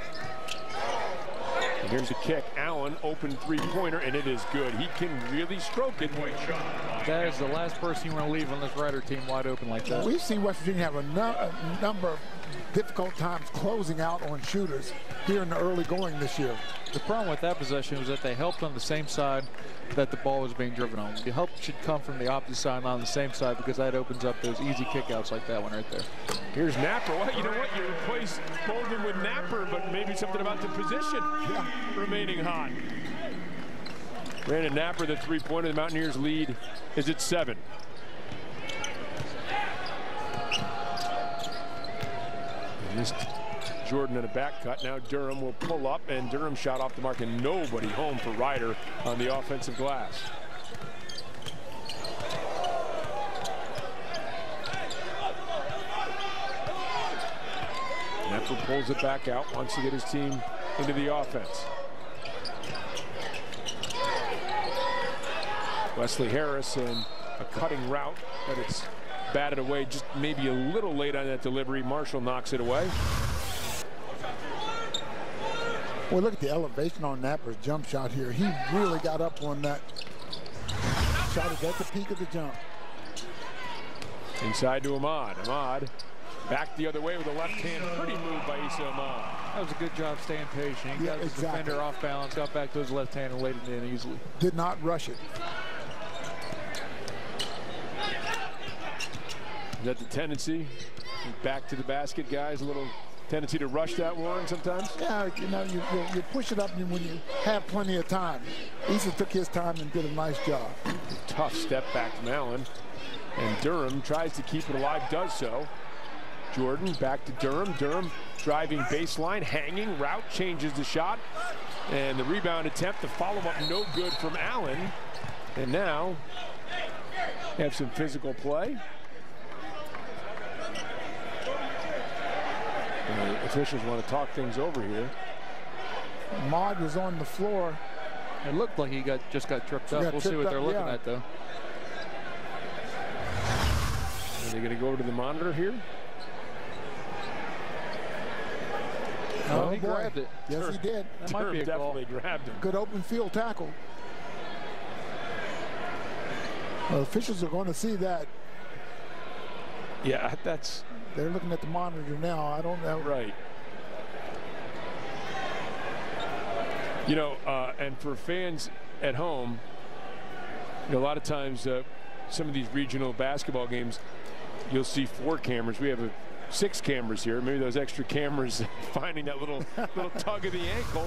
And here's a kick. Allen, open three-pointer, and it is good. He can really stroke it. That is the last person you want to leave on this Rider team wide open like that. We've seen West Virginia have a, no, a number of difficult times closing out on shooters here in the early going this year. The problem with that possession was that they helped on the same side that the ball was being driven on. The help should come from the opposite side, not on the same side, because that opens up those easy kickouts like that one right there. Here's Napper. Well, you know what? You replace Bolden with Napper, but maybe something about the position yeah. remaining hot. Brandon Napper, the three-pointer. The Mountaineers lead is at seven. Missed Jordan in a back cut. Now Durham will pull up, and Durham shot off the mark, and nobody home for Ryder on the offensive glass. Napper pulls it back out, wants to get his team into the offense. Wesley Harris and a cutting route, but it's batted away just maybe a little late on that delivery. Marshall knocks it away. Well, look at the elevation on Napper's jump shot here. He really got up on that. Shot it at the peak of the jump. Inside to Ahmad. Ahmad back the other way with a left hand. Pretty move by Issa Ahmad. That was a good job staying patient. He yeah, got his exactly. defender off balance, got back to his left hand, and laid it in easily. Did not rush it. Is that the tendency? Back to the basket, guys. A little tendency to rush that one sometimes? Yeah, you know, you, you, you push it up when you have plenty of time. Issa took his time and did a nice job. Tough step back from Allen. And Durham tries to keep it alive, does so. Jordan back to Durham. Durham driving baseline, hanging, route, changes the shot. And the rebound attempt, the follow-up no good from Allen. And now have some physical play. And the officials want to talk things over here. Ahmad was on the floor. It looked like he got just got tripped up. Got we'll tripped see what up, they're looking yeah. at, though. Are they going to go over to the monitor here? Oh, Oh, he boy. grabbed it. Yes, he did. That might Durham be a call. definitely grabbed him. Good open field tackle. Well, officials are going to see that. Yeah, that's They're looking at the monitor now. I don't know. right. You know, uh, and for fans at home, you know, a lot of times uh, some of these regional basketball games, you'll see four cameras. We have a, six cameras here. Maybe those extra cameras finding that little little tug of the ankle.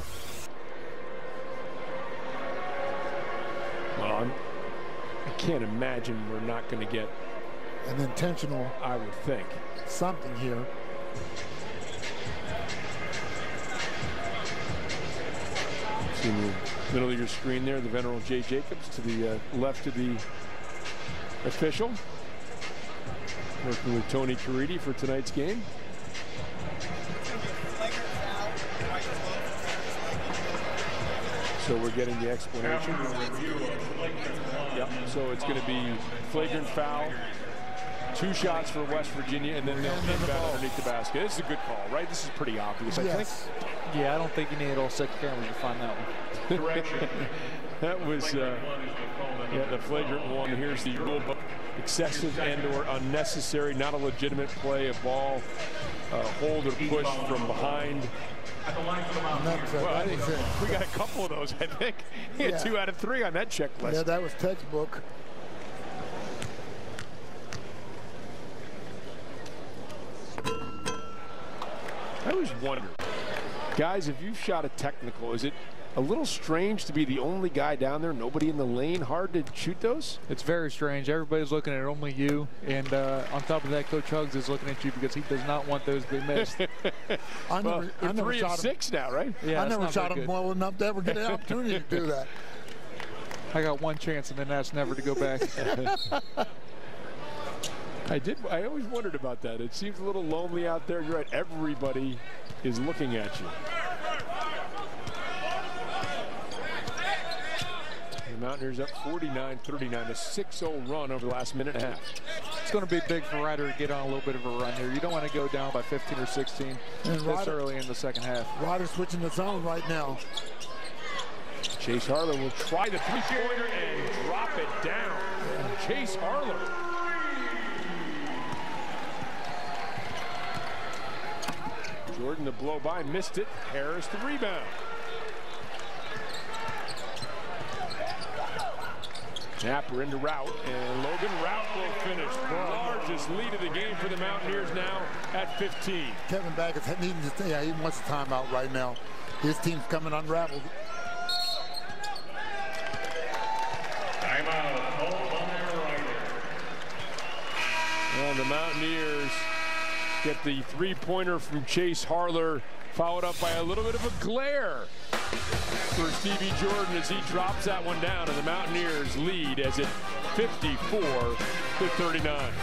Well, I'm, I can't imagine we're not going to get An intentional I would think. something here. See in the middle of your screen there, the venerable Jay Jacobs to the uh, left of the official. Working with Tony Caridi for tonight's game. So we're getting the explanation. Yep. So it's going to be flagrant foul, two shots for West Virginia, and then they'll And then the inbound ball. underneath the basket. This is a good call, right? This is pretty obvious, I think. Yes. Yeah, I don't think you need all six cameras to find that one. Correction. That was uh, yeah, the flagrant one. Here's the rule book. Excessive and or unnecessary, not a legitimate play, a ball uh, hold or push from behind. At the line for the And Mountaineers. that's, uh, Well, I that think was it. we got a couple of those, I think. He had Yeah. two out of three on that checklist. Yeah, that was textbook. I always wonder, guys, if you've shot a technical, is it a little strange to be the only guy down there, nobody in the lane, hard to shoot those? It's very strange. Everybody's looking at only you. And uh, on top of that, Coach Huggs is looking at you because he does not want those to be missed. I Well, never, I they're never three of shot him. six now, right? Yeah, I that's never not shot very him good. well enough to ever get an opportunity to do that. I got one chance, and then that's never to go back. I did. I always wondered about that. It seems a little lonely out there. You're right. Everybody is looking at you. The Mountaineers up forty-nine thirty-nine, a six oh run over the last minute and a half. It's going to be big for Ryder to get on a little bit of a run here. You don't want to go down by fifteen or sixteen And this Ryder- early in the second half. Ryder switching the zone right now. Chase Harler will try the three-pointer and drop it down. Chase Harler. Jordan the blow by, missed it. Harris the rebound. Napper into route, and Logan Route will finish. The largest lead of the game for the Mountaineers now at fifteen. Kevin Baggett's needing to, yeah, he wants a timeout right now. His team's coming unraveled. And the Mountaineers get the three-pointer from Chase Harler, followed up by a little bit of a glare for Stevie Jordan as he drops that one down, and the Mountaineers lead as it fifty-four to thirty-nine.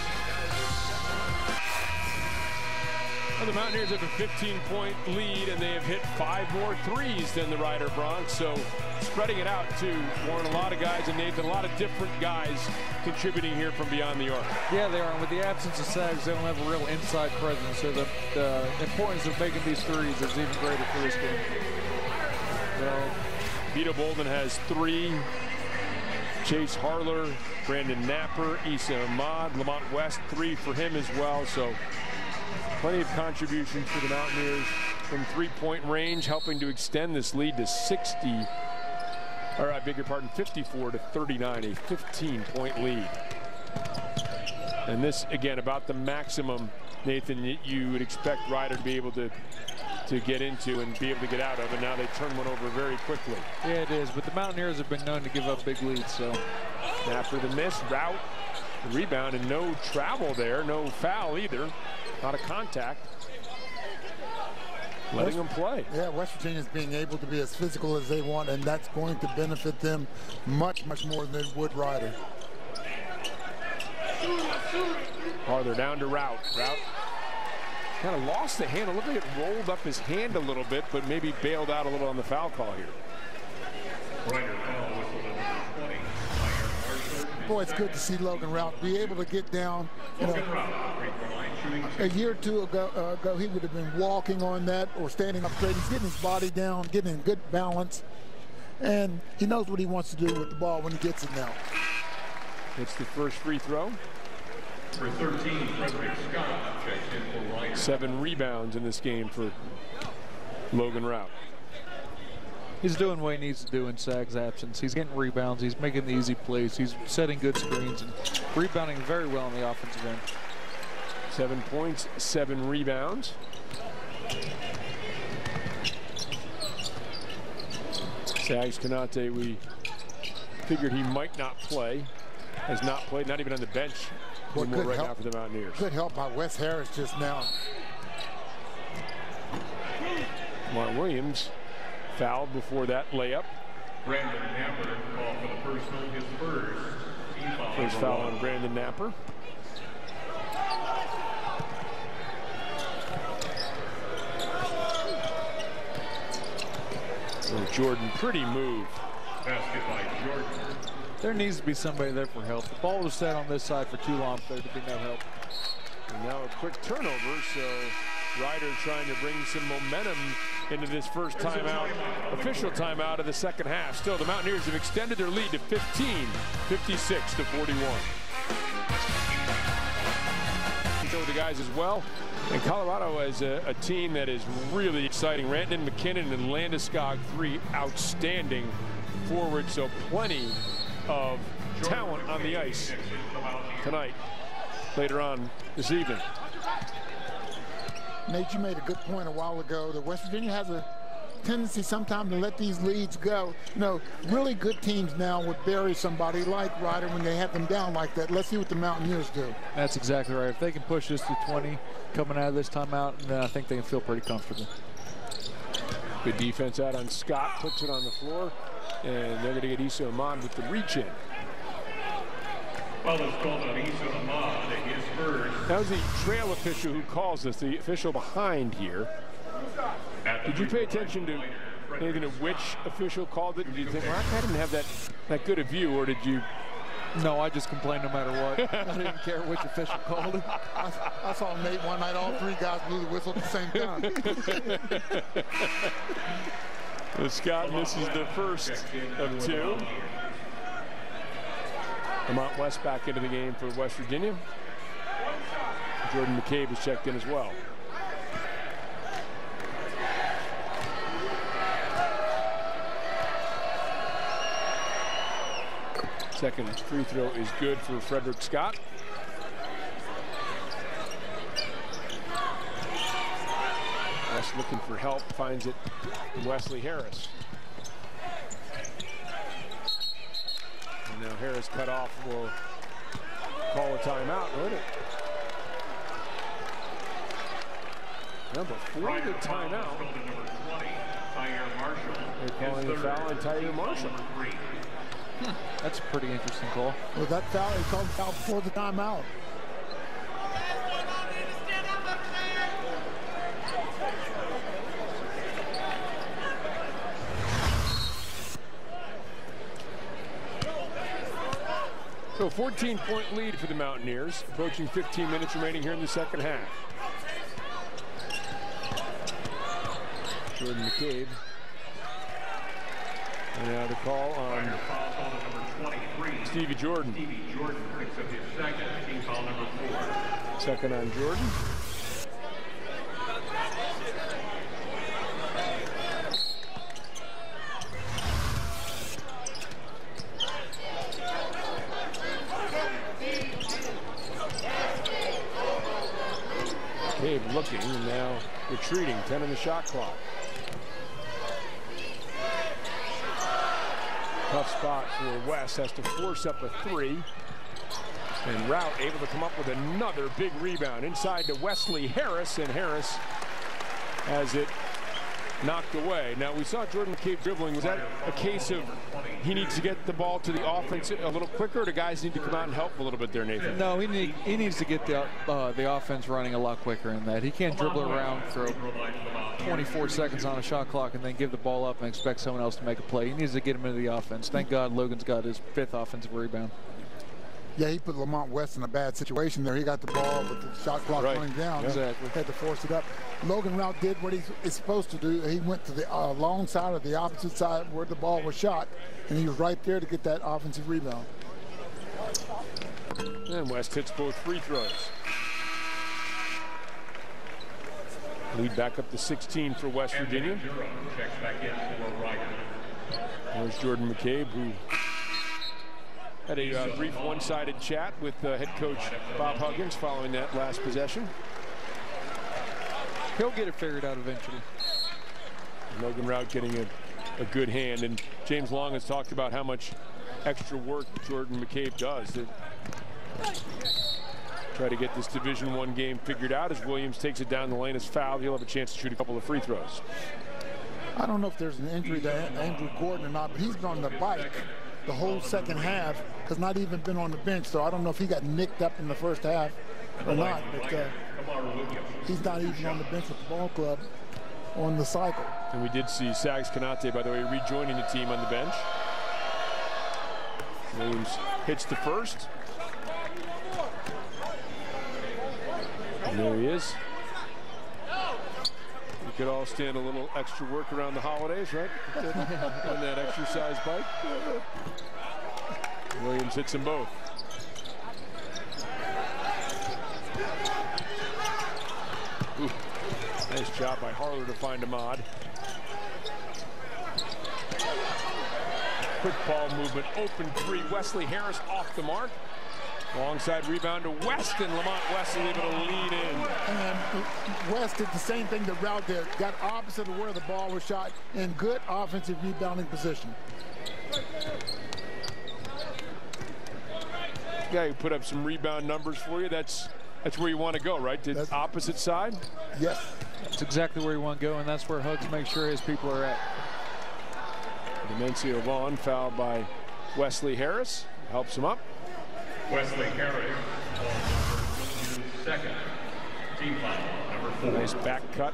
Well, the Mountaineers have a fifteen-point lead, and they have hit five more threes than the Rider Broncs, so spreading it out too. Warren, a lot of guys, and Nathan, a lot of different guys contributing here from beyond the arc. Yeah, they are. And with the absence of Sags, they don't have a real inside presence, so the, the importance of making these threes is even greater for this game. Well, Vito Bolden has three. Chase Harler, Brandon Napper, Issa Ahmad, Lamont West, three for him as well. So plenty of contributions for the Mountaineers from three-point range, helping to extend this lead to sixty. Or I beg your pardon, fifty-four to thirty-nine, a fifteen-point lead. And this, again, about the maximum, Nathan, you would expect Rider to be able to to get into and be able to get out of, and now they turn one over very quickly. Yeah, it is, but the Mountaineers have been known to give up big leads, so. After the miss, route, the rebound, and no travel there, no foul either, not a contact. Letting them play. Yeah, West Virginia's being able to be as physical as they want, and that's going to benefit them much, much more than it would Rider. Farther down to Route. Route kind of lost the handle. Looked like it rolled up his hand a little bit, but maybe bailed out a little on the foul call here. Boy, it's good to see Logan Route be able to get down. You know, a year or two ago, uh, ago, he would have been walking on that or standing up straight. He's getting his body down, getting in good balance, and he knows what he wants to do with the ball when he gets it now. It's the first free throw. For thirteen, Frederick Scott checks in for Rider. Seven rebounds in this game for Logan Route. He's doing what he needs to do in Sag's absence. He's getting rebounds. He's making the easy plays. He's setting good screens and rebounding very well on the offensive end. Seven points, seven rebounds. Sags Konate, we figured he might not play. Has not played, not even on the bench Well, anymore right help, now for the Mountaineers. Good help by Wes Harris just now. Mark Williams fouled before that layup. Brandon Napper called for the personal, his first. First foul on Brandon Napper. Oh, Jordan, pretty move. Basket by Jordan. There needs to be somebody there for help. The ball was set on this side for too long for there to be no help. And now a quick turnover, so Rider trying to bring some momentum into this first timeout, official timeout of the second half. Still, the Mountaineers have extended their lead to fifteen, fifty-six to forty-one. Show the guys as well. And Colorado is a, a team that is really exciting. Randon McKinnon and Landeskog, three outstanding forwards, so plenty of talent on the ice tonight, later on this evening. Nate, you made a good point a while ago that West Virginia has a tendency sometimes to let these leads go. You know, really good teams now would bury somebody like Rider when they have them down like that. Let's see what the Mountaineers do. That's exactly right. If they can push this to twenty coming out of this timeout, then I think they can feel pretty comfortable. Good defense out on Scott, puts it on the floor, and they're going to get Issa Ahmad with the reach in. Well, it's called on Issa Ahmad, his first. That was the trail official who calls this, the official behind here. Did you pay attention to anything to which official called it? Did you think, well, I didn't have that, that good a view, or did you? No, I just complained no matter what. I didn't care which official called it. I, I saw Nate one night, all three guys blew the whistle at the same time. Well, Scott misses the first of two. Lamont West back into the game for West Virginia. Jordan McCabe is checked in as well. Second free throw is good for Frederick Scott. West looking for help, finds it in Wesley Harris. And now Harris cut off will call a timeout, won't it? Now before the timeout, they're calling a foul on Tyre Marshall. Hmm. That's a pretty interesting call. Well, that foul, he called foul before the timeout. So fourteen point lead for the Mountaineers, approaching fifteen minutes remaining here in the second half. Jordan McCabe. And now the call on Stevie Jordan. Stevie Jordan picks up his second, team foul number four. Second on Jordan. McCabe looking and now retreating, ten on the shot clock. Tough spot for West, has to force up a three. And Rout able to come up with another big rebound inside to Wesley Harris, and Harris has it knocked away. Now we saw Jordan McCabe dribbling. Was that a case of he needs to get the ball to the offense a little quicker, or do guys need to come out and help a little bit there, Nathan? No, he, need, he needs to get the, uh, the offense running a lot quicker in that. He can't dribble around for twenty-four seconds on a shot clock and then give the ball up and expect someone else to make a play. He needs to get him into the offense. Thank God Logan's got his fifth offensive rebound. Yeah, he put Lamont West in a bad situation there. He got the ball with the shot clock right. running down. Yeah. Exactly. Had to force it up. Logan Rout did what he's, he's supposed to do. He went to the uh, long side of the opposite side where the ball was shot, and he was right there to get that offensive rebound. And West hits both free throws. Lead back up to sixteen for West Virginia. There's Jordan McCabe, who had a uh, brief one-sided chat with uh, head coach Bob Huggins following that last possession. He'll get it figured out eventually. Logan Rout getting a, a good hand, and James Long has talked about how much extra work Jordan McCabe does to try to get this Division One game figured out. As Williams takes it down the lane, is fouled, he'll have a chance to shoot a couple of free throws. I don't know if there's an injury to Andrew Gordon or not, but he's been on the bike the whole second half, has not even been on the bench, so I don't know if he got nicked up in the first half or not, but uh, he's not even on the bench with the ball club on the cycle. And we did see Sags Kanate, by the way, rejoining the team on the bench. Williams hits the first. And there he is. We could all stand a little extra work around the holidays, right? On that exercise bike. Williams hits them both. Ooh, nice job by Harler to find Ahmad. Quick ball movement, open three. Wesley Harris off the mark. Alongside rebound to West, and Lamont West is able to lead in. And West did the same thing that Rout did. Got opposite of where the ball was shot in good offensive rebounding position. Guy who put up some rebound numbers for you. That's that's where you want to go, right? The That's, opposite side? Yes. That's exactly where you want to go, and that's where Hugs makes sure his people are at. Demencio Vaughn fouled by Wesley Harris. Helps him up. Wesley Harris, second, team foul number four. Nice back cut.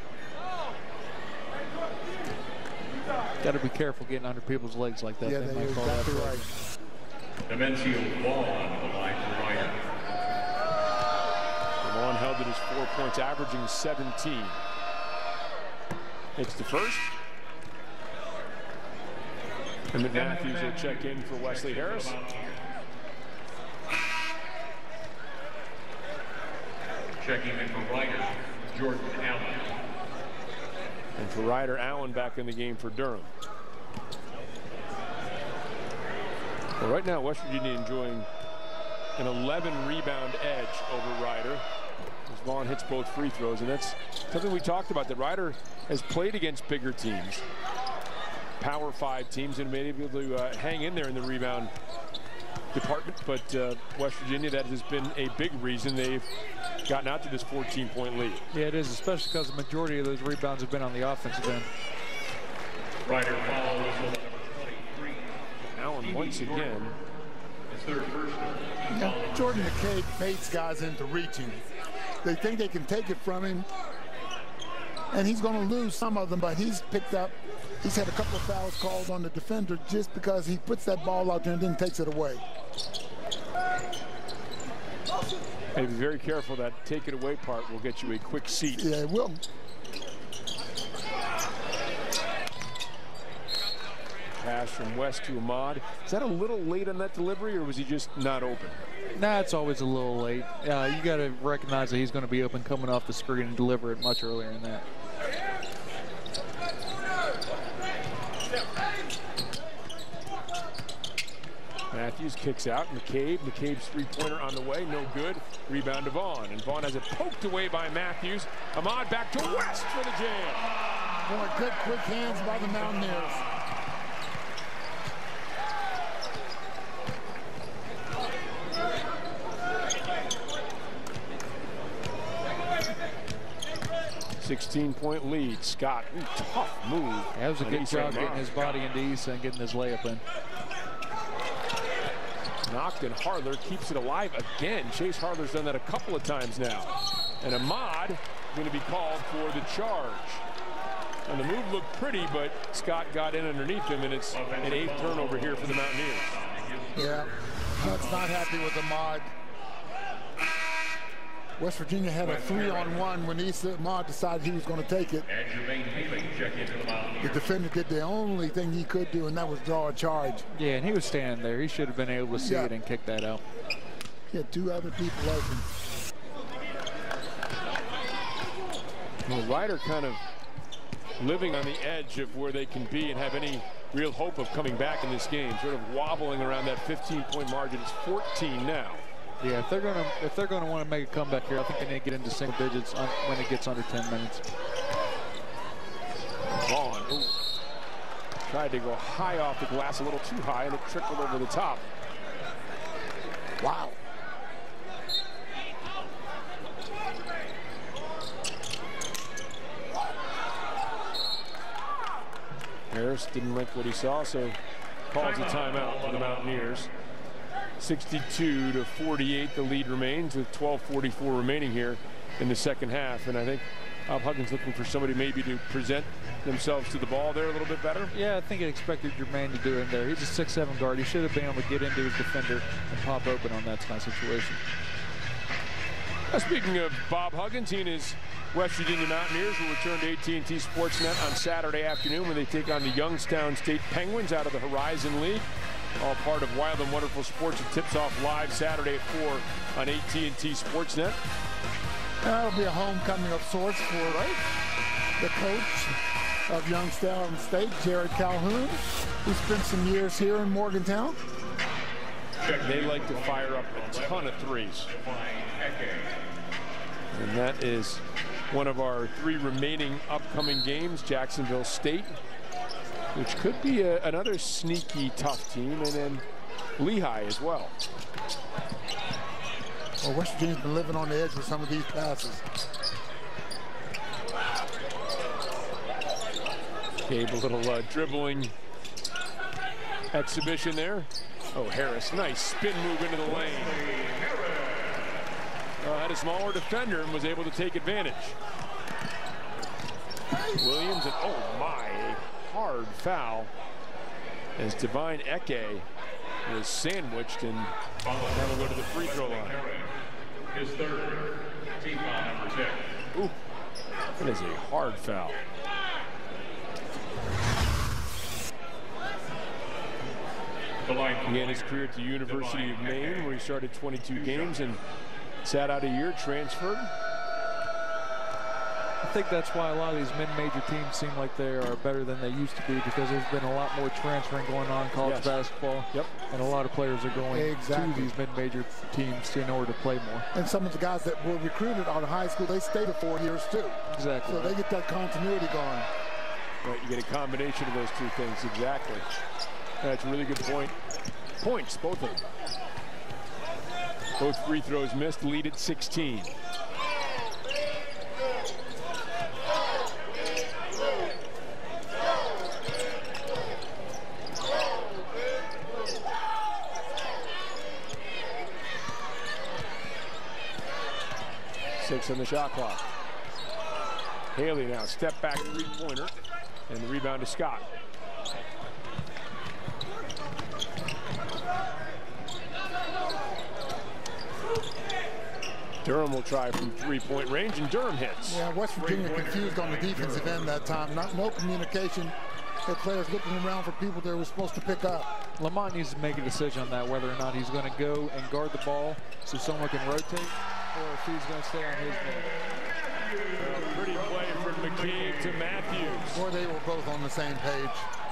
Got to be careful getting under people's legs like that. Yeah, they they might are call exactly that right. Demencio Vaughn on the line for Ryder. Vaughn held it as four points, averaging seventeen. It's the first. And Matthews will check in for Wesley Harris. Checking in for Ryder, Jordan Allen. And for Ryder, Allen back in the game for Durham. Well, right now, West Virginia enjoying an eleven rebound edge over Ryder as Vaughn hits both free throws, and that's something we talked about, that Ryder has played against bigger teams, Power Five teams, and been able to uh, hang in there in the rebound department, but uh, West Virginia, that has been a big reason they've gotten out to this fourteen point lead. Yeah, it is, especially because the majority of those rebounds have been on the offensive end. Ryder foul whistle number twenty-three. Allen once again. His third personal. Yeah, Jordan McCabe baits guys into reaching. They think they can take it from him, and he's going to lose some of them, but he's picked up. He's had a couple of fouls called on the defender just because he puts that ball out there and then takes it away. Hey, be very careful. That take it away part will get you a quick seat. Yeah, it will. Pass from West to Ahmad. Is that a little late on that delivery, or was he just not open? Nah, it's always a little late. Uh, you got to recognize that he's going to be open coming off the screen and deliver it much earlier than that. Matthews kicks out. McCabe. McCabe's three-pointer on the way. No good. Rebound to Vaughn. And Vaughn has it poked away by Matthews. Ahmad back to West for the jam. Boy, good quick hands by the Mountaineers. sixteen point lead. Scott, ooh, tough move. That was a good job getting his body into Issa and getting his layup in. Knocked, and Harler keeps it alive again. Chase Harler's done that a couple of times now. And Ahmad going to be called for the charge. And the move looked pretty, but Scott got in underneath him, and it's an eighth turnover here for the Mountaineers. Yeah, Scott's not happy with Ahmad. West Virginia had a three-on-one when Issa Ahmad decided he was going to take it. The defender did the only thing he could do, and that was draw a charge. Yeah, and he was standing there. He should have been able to see yeah. it and kick that out. He had two other people open. Well, Ryder kind of living on the edge of where they can be and have any real hope of coming back in this game. Sort of wobbling around that fifteen point margin. It's fourteen now. Yeah, if they're gonna if they're gonna want to make a comeback here, I think they need to get into single digits on, when it gets under ten minutes. Vaughn, ooh, tried to go high off the glass, a little too high, and it trickled over the top. Wow. Harris didn't like what he saw, so calls a timeout for the Mountaineers. sixty-two to forty-eight, the lead remains with twelve forty-four remaining here in the second half. And I think Bob Huggins looking for somebody maybe to present themselves to the ball there a little bit better. Yeah, I think he expected Jermaine to do it there. He's a six seven guard. He should have been able to get into his defender and pop open on that kind of situation. Now, speaking of Bob Huggins, he and his West Virginia Mountaineers will return to A T and T Sportsnet on Saturday afternoon when they take on the Youngstown State Penguins out of the Horizon League. All part of Wild and Wonderful Sports. It tips off live Saturday at four on A T and T Sportsnet. That'll be a homecoming of sorts for right? the coach of Youngstown State, Jared Calhoun, who spent some years here in Morgantown. They like to fire up a ton of threes. And that is one of our three remaining upcoming games. Jacksonville State, which could be a, another sneaky tough team, and then Lehigh as well. Well, West Virginia's been living on the edge with some of these passes. Gabe, a little uh, dribbling exhibition there. Oh, Harris, nice spin move into the lane. Uh, had a smaller defender and was able to take advantage. Williams, and oh my, a hard foul as Divine Eke was sandwiched, and now will go to the free throw line. His third, team foul number ten. Ooh, that is a hard foul. Began his career at the University of Maine, where he started twenty-two games and sat out a year, transferred. I think that's why a lot of these mid-major teams seem like they are better than they used to be, because there's been a lot more transferring going on in college yes. basketball. Yep. And a lot of players are going exactly. to these mid-major teams in order to play more. And some of the guys that were recruited out of high school, they stayed for four years too. Exactly. So they get that continuity going. Right, you get a combination of those two things, exactly. That's a really good point. Points, both of them. Both free throws missed, lead at sixteen. Six on the shot clock. Haley now, step back three-pointer, and the rebound to Scott. Durham will try from three-point range, and Durham hits. Yeah, West Virginia confused on the defensive end that time. Not, no communication. The players looking around for people they were supposed to pick up. Lamont needs to make a decision on that, whether or not he's going to go and guard the ball so someone can rotate, or if he's going to stay on his man. Uh, pretty play from McCabe to Matthews. Or they were both on the same page.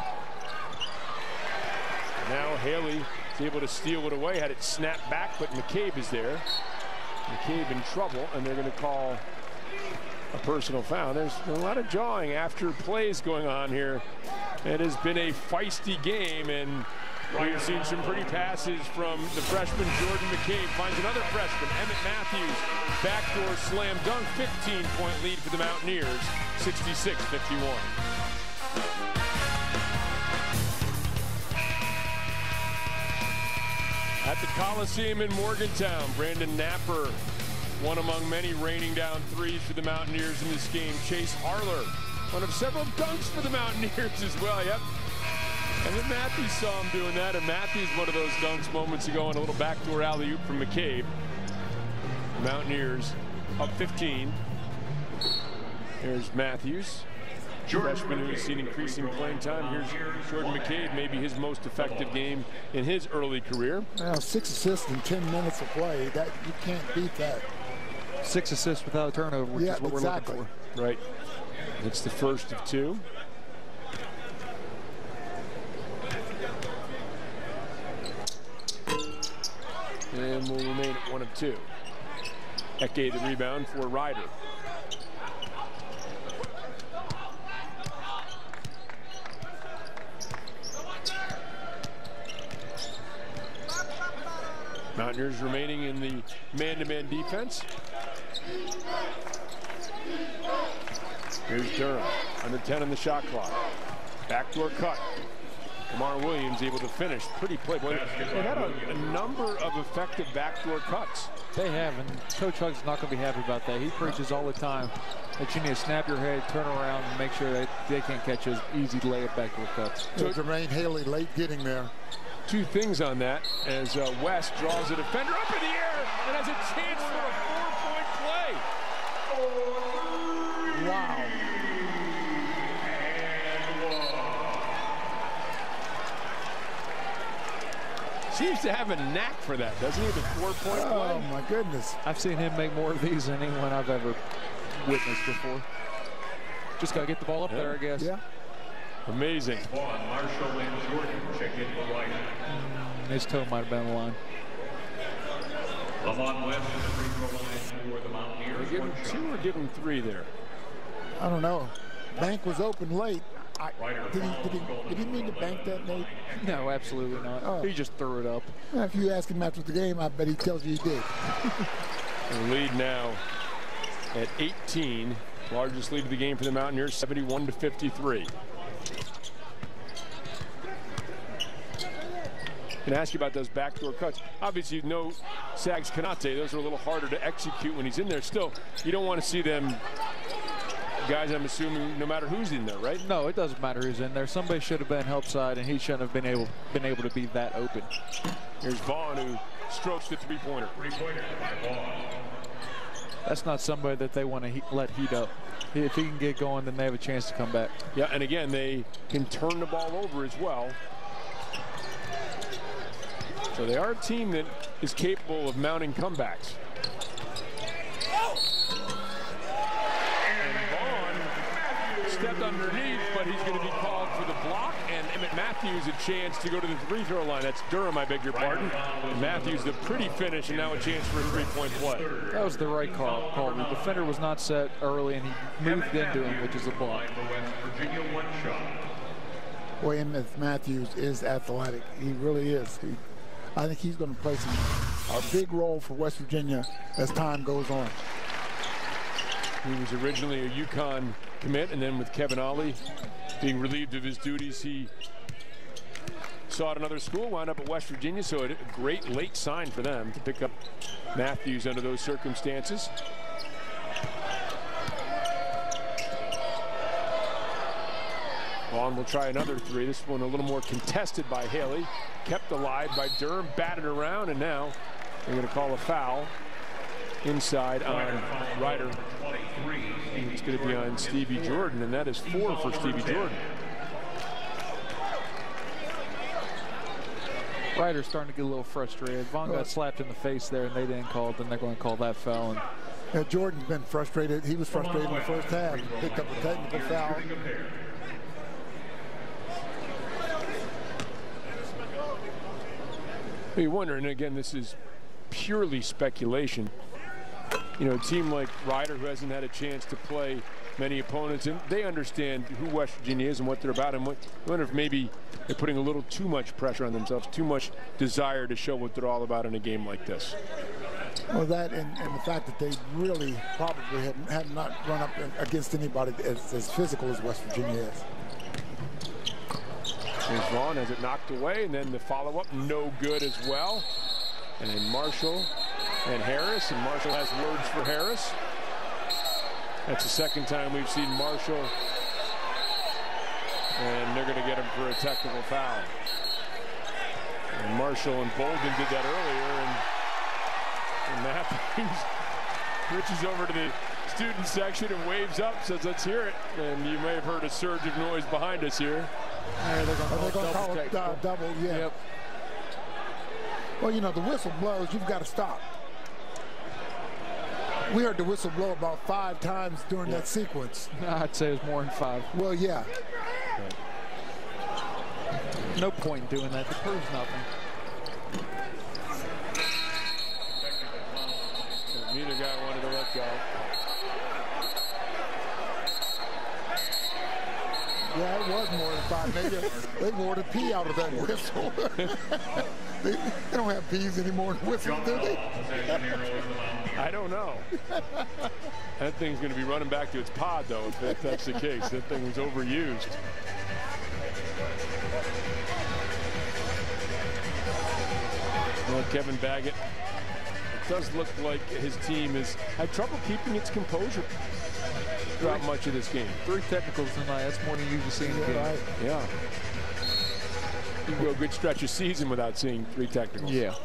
Now Haley is able to steal it away, had it snapped back, but McCabe is there. McCabe in trouble, and they're going to call a personal foul. There's a lot of jawing after plays going on here. It has been a feisty game, and we've seen some pretty passes from the freshman Jordan McCabe. Finds another freshman, Emmett Matthews. Backdoor slam dunk, fifteen point lead for the Mountaineers, sixty-six fifty-one. At the Coliseum in Morgantown, Brandon Napper, one among many raining down threes for the Mountaineers in this game. Chase Harler, one of several dunks for the Mountaineers as well. Yep. And then Matthews saw him doing that, and Matthews one of those dunks moments ago on a little backdoor alley-oop from McCabe. Mountaineers up fifteen. Here's Matthews. Freshman who has seen increasing playing time. Here's Jordan McCabe, maybe his most effective game in his early career. Now six assists in ten minutes of play. That you can't beat that. Six assists without a turnover, which yeah, is what exactly. we're looking for. Right. It's the first of two. And will remain at one of two. Eke the rebound for Ryder. Mountaineers remaining in the man-to-man defense. Here's Durham, under ten on the shot clock. Backdoor cut. Kamar Williams able to finish. Pretty play. Boy, they had a, a number of effective backdoor cuts. They have, and Coach Hugg's not going to be happy about that. He preaches all the time that you need to snap your head, turn around, and make sure that they can't catch those easy layup backdoor cuts. So Jermaine Haley late getting there. Two things on that as uh, West draws a defender up in the air and has a chance for a four-point play. Wow. Seems to have a knack for that, doesn't he? The four-point play. Oh my goodness! I've seen him make more of these than anyone I've ever witnessed before. Just gotta get the ball up yeah. there, I guess. Yeah. Amazing. Vaughn, Marshall, and Jordan check in the line. Mm, his toe might have been on the line. Lamont West is the free throw line for the Mountaineers. Give him two or give him three there? I don't know. Bank was open late. I, did, he, did, he, did he mean to bank that, Nate? No, absolutely not. Oh. He just threw it up. Well, if you ask him after the game, I bet he tells you he did. The lead now at eighteen. Largest lead of the game for the Mountaineers, seventy-one to fifty-three. I'm going to ask you about those backdoor cuts. Obviously, no Sags Kanate. Those are a little harder to execute when he's in there. Still, you don't want to see them guys, I'm assuming, no matter who's in there, right? No, it doesn't matter who's in there. Somebody should have been help side, and he shouldn't have been able been able to be that open. Here's Vaughn, who strokes the three-pointer. Three-pointer by Vaughn. That's not somebody that they want to he let heat up. If he can get going, then they have a chance to come back. Yeah, and again, they can turn the ball over as well. So they are a team that is capable of mounting comebacks. And Vaughn stepped underneath, but he's going to be called for the block, and Emmett Matthews a chance to go to the free throw line. That's Durham, I beg your pardon. And Matthews the pretty finish, and now a chance for a three-point play. That was the right call. call. The defender was not set early, and he moved into him, which is a block. Boy, Emmett Matthews is athletic. He really is. He, I think he's going to play some, a big role for West Virginia as time goes on. He was originally a UConn commit, and then with Kevin Ollie being relieved of his duties, he sought another school, wound up at West Virginia, so a great late sign for them to pick up Matthews under those circumstances. Vaughn will try another three. This one a little more contested by Haley. Kept alive by Durham, batted around, and now they're going to call a foul inside on Ryder. It's going to be on Stevie Jordan, and that is four for Stevie Jordan. Ryder's starting to get a little frustrated. Vaughn got slapped in the face there, and they didn't call it. Then they're going to call that foul. And yeah, Jordan's been frustrated. He was frustrated in the first half. Picked up a technical foul. You wonder, and again, this is purely speculation. You know, a team like Ryder, who hasn't had a chance to play many opponents, and they understand who West Virginia is and what they're about, and what, I wonder if maybe they're putting a little too much pressure on themselves, too much desire to show what they're all about in a game like this. Well, that and, and the fact that they really probably have, have not run up against anybody as, as physical as West Virginia is. Here's Vaughn, has it knocked away, and then the follow-up, no good as well. And then Marshall and Harris, and Marshall has words for Harris. That's the second time we've seen Marshall, and they're going to get him for a technical foul. And Marshall and Bolden did that earlier, and, and Matthews reaches over to the student section and waves up, says, let's hear it. And you may have heard a surge of noise behind us here. Yeah, they're going to call, call, call it uh, double, yeah. Yep. Well, you know, the whistle blows, you've got to stop. We heard the whistle blow about five times during yeah. that sequence. I'd say it was more than five. Well, yeah. Right. No point in doing that. It proves nothing. Neither guy wanted to let go. Yeah, it was more than five. Maybe they wore the P out of that whistle. they, they don't have P's anymore in whistles, do they? I don't know. That thing's going to be running back to its pod, though, if that's the case. That thing was overused. Well, Kevin Baggett, it does look like his team has had trouble keeping its composure throughout much of this game. Three technicals tonight. That's more than you usually see in the game. Right. Yeah. You can go a good stretch of season without seeing three technicals. Yeah.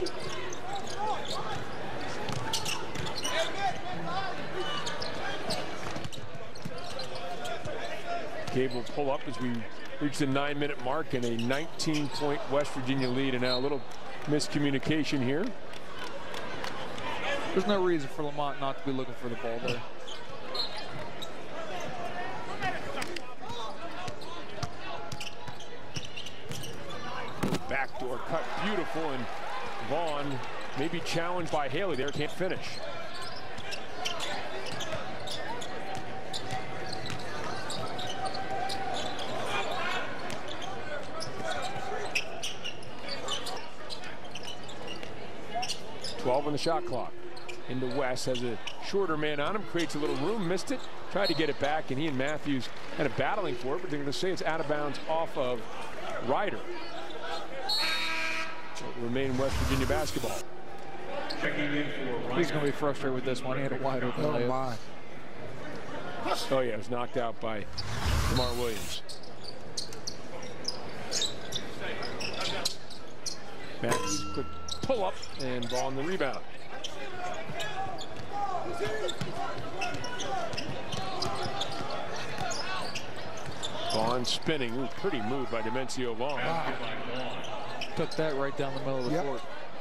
Gabe will pull up as we reach the nine-minute mark and a nineteen point West Virginia lead, and now a little miscommunication here. There's no reason for Lamont not to be looking for the ball there. Backdoor cut, beautiful, and Vaughn maybe challenged by Haley there, can't finish. twelve on the shot clock. Into West, has a shorter man on him, creates a little room, missed it, tried to get it back, and he and Matthews kind of battling for it, but they're going to say it's out of bounds off of Ryder. So it will remain West Virginia basketball. He's going to be frustrated with this one. He had a wide open layup. Oh, my. Oh, yeah, it was knocked out by Lamar Williams. Max, quick pull up, and ball on the rebound. Vaughn spinning. Ooh, pretty move by Demencio Vaughn. Wow. Took that right down the middle of the yep. court.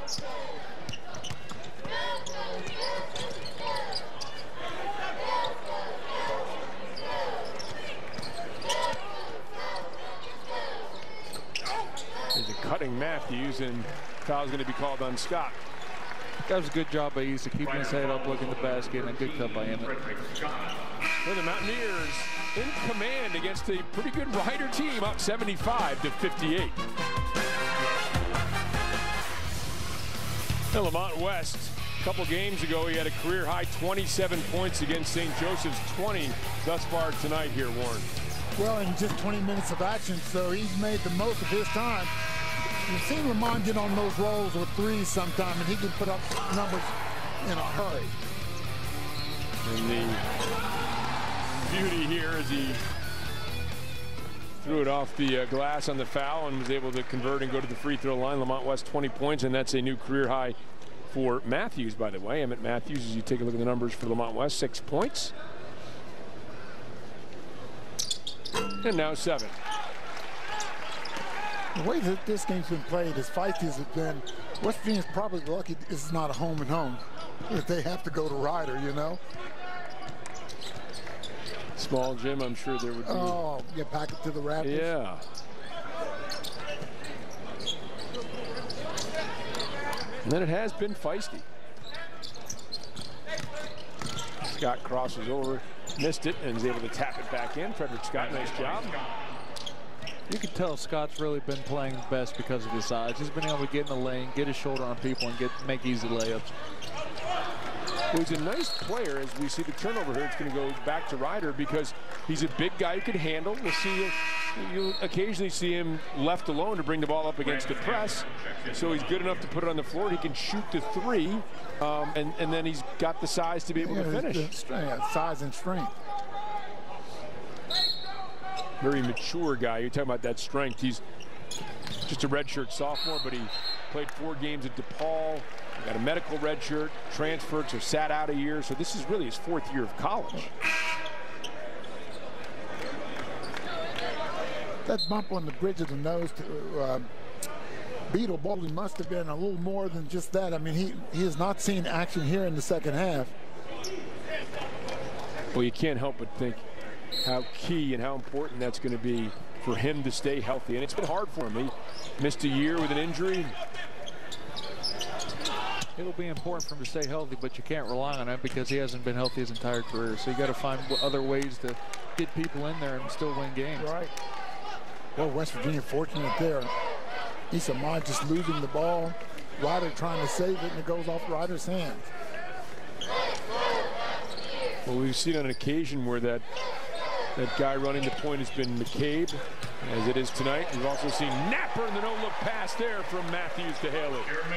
There's a cutting Matthews, and foul's going to be called on Scott. That was a good job by East to keeping his head up, looking at the basket, and a good cut by Emmett. Well, the Mountaineers in command against a pretty good Ryder team, up seventy-five to fifty-eight. Now, Lamont West, a couple games ago, he had a career-high twenty-seven points against Saint Joseph's, twenty thus far tonight here, Warren. Well, in just twenty minutes of action, so he's made the most of his time. You've seen Lamont get on those rolls with threes sometime, and he can put up numbers in a hurry. And the beauty here is he threw it off the uh, glass on the foul and was able to convert and go to the free throw line. Lamont West, twenty points, and that's a new career high for Matthews, by the way. Emmett Matthews, as you take a look at the numbers for Lamont West, six points. And now seven. The way that this game's been played, as feisty as it's been, West Virginia's probably lucky this is not a home and home. If they have to go to Ryder, you know. Small gym, I'm sure there would be. Oh, get back to the Raptors. Yeah. And then it has been feisty. Scott crosses over, missed it, and is able to tap it back in. Frederick Scott, nice job. You can tell Scott's really been playing best because of his size. He's been able to get in the lane, get his shoulder on people, and get make easy layups. Well, he's a nice player. As we see the turnover here, it's going to go back to Ryder because he's a big guy who can handle. We'll see, you'll occasionally see him left alone to bring the ball up against the press. So he's good enough to put it on the floor. He can shoot the three, um, and, and then he's got the size to be able yeah, to finish. The, yeah, size and strength. Very mature guy. You're talking about that strength. He's just a redshirt sophomore, but he played four games at DePaul. Got a medical redshirt, transferred, so sat out a year. So this is really his fourth year of college. That bump on the bridge of the nose to uh, Beetle Bowling must have been a little more than just that. I mean, he, he has not seen action here in the second half. Well, you can't help but think how key and how important that's going to be for him to stay healthy. And it's been hard for him. He missed a year with an injury. It'll be important for him to stay healthy, but you can't rely on it because he hasn't been healthy his entire career. So you got to find other ways to get people in there and still win games. Right. Well, West Virginia fortunate there. Issa Ahmad just losing the ball. Ryder trying to save it, and it goes off Ryder's hands. Well, we've seen on occasion where that that guy running the point has been McCabe, as it is tonight. We've also seen Napper in the no-look pass there from Matthews to Haley.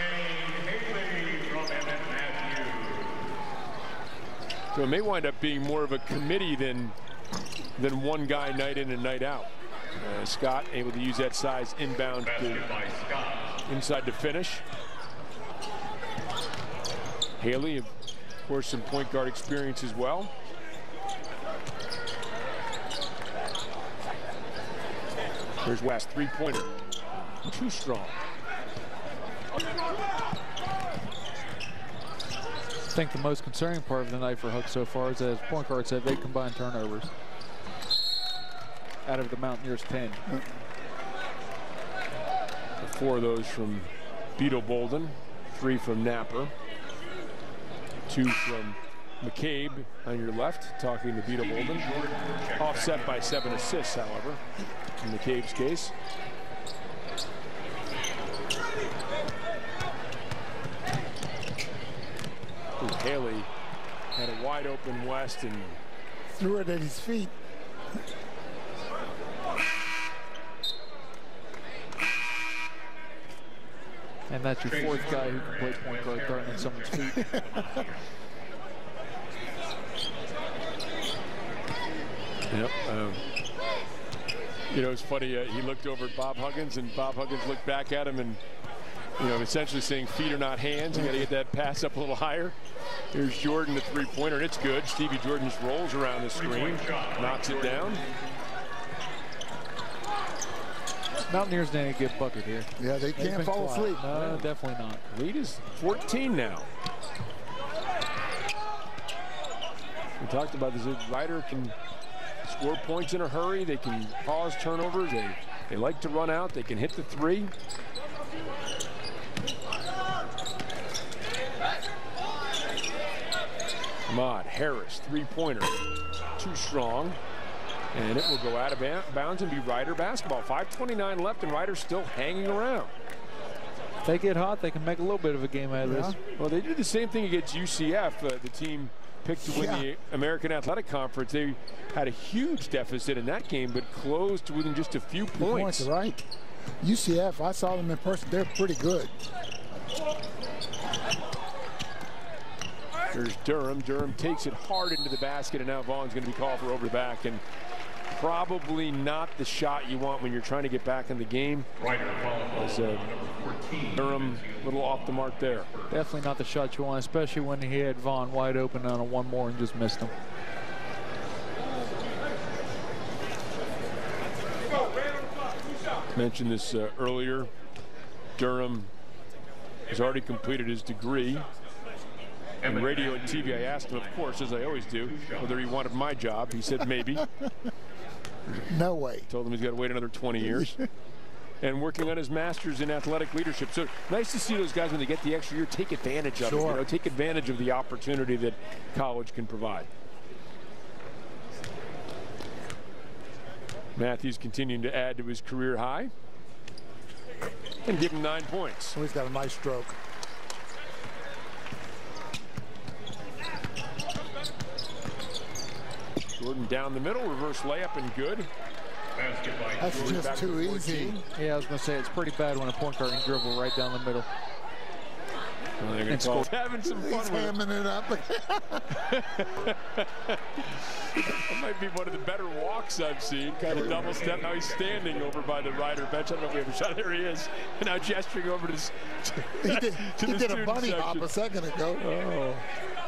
So it may wind up being more of a committee than than one guy night in and night out. Uh, Scott able to use that size inbound to inside to finish. Haley, of course, some point guard experience as well. Here's West, three-pointer. Too strong. I think the most concerning part of the night for Huck so far is that his point guards have eight combined turnovers out of the Mountaineers' ten. Four of those from Beetle Bolden, three from Napper, two from McCabe on your left, talking to Beetle Bolden. Offset by seven assists, however, in McCabe's case. Ooh, Haley had a wide open West and threw it at his feet. And that's your fourth guy who can play point guard throwing at someone's feet. Yep. Um, you know, it's funny. Uh, he looked over at Bob Huggins, and Bob Huggins looked back at him, and you know, essentially saying, "Feet are not hands. You got to get that pass up a little higher." Here's Jordan, the three-pointer, and it's good. Stevie Jordan just rolls around the screen, knocks it down. Mountaineers didn't get bucket here. Yeah, they can't fall quiet. asleep. No, Yeah. definitely not. Lead is fourteen now. We talked about this. Ryder can score points in a hurry. They can cause turnovers. They, they like to run out. They can hit the three. Ahmad, Harris, three-pointer. Too strong. And it will go out of bounds and be Ryder basketball. five twenty-nine left, and Ryder's still hanging around. If they get hot, they can make a little bit of a game out of Yeah. this. Well, they did the same thing against U C F. Uh, the team picked to win Yeah. the American Athletic Conference. They had a huge deficit in that game, but closed within just a few Good points. points, right. U C F, I saw them in person. They're pretty good. There's Durham. Durham takes it hard into the basket, and now Vaughn's going to be called for over the back. And probably not the shot you want when you're trying to get back in the game. Ryder As, uh, Durham a little off the mark there. Definitely not the shot you want, especially when he had Vaughn wide open on a one more and just missed him. Mentioned this uh, earlier. Durham has already completed his degree in radio and T V. I asked him, of course, as I always do, whether he wanted my job. He said maybe. No way. Told him he's got to wait another twenty years. And working on his master's in athletic leadership. So nice to see those guys when they get the extra year take advantage of it. Sure. You know, take advantage of the opportunity that college can provide. Matthews continuing to add to his career high and give him nine points. So he's got a nice stroke. Jordan down the middle, reverse layup and good. That's Jordan just back too to easy. Yeah, I was going to say, it's pretty bad when a point guard can dribble right down the middle. Well, they're gonna And call score. having some fun He's with it. hamming it up. That might be one of the better walks I've seen. Kind of double step. Now he's standing over by the Ryder bench. I don't know if we have a shot. There he is. And now gesturing over to, this, He did, to he the did a student bunny section. hop a second ago. Oh.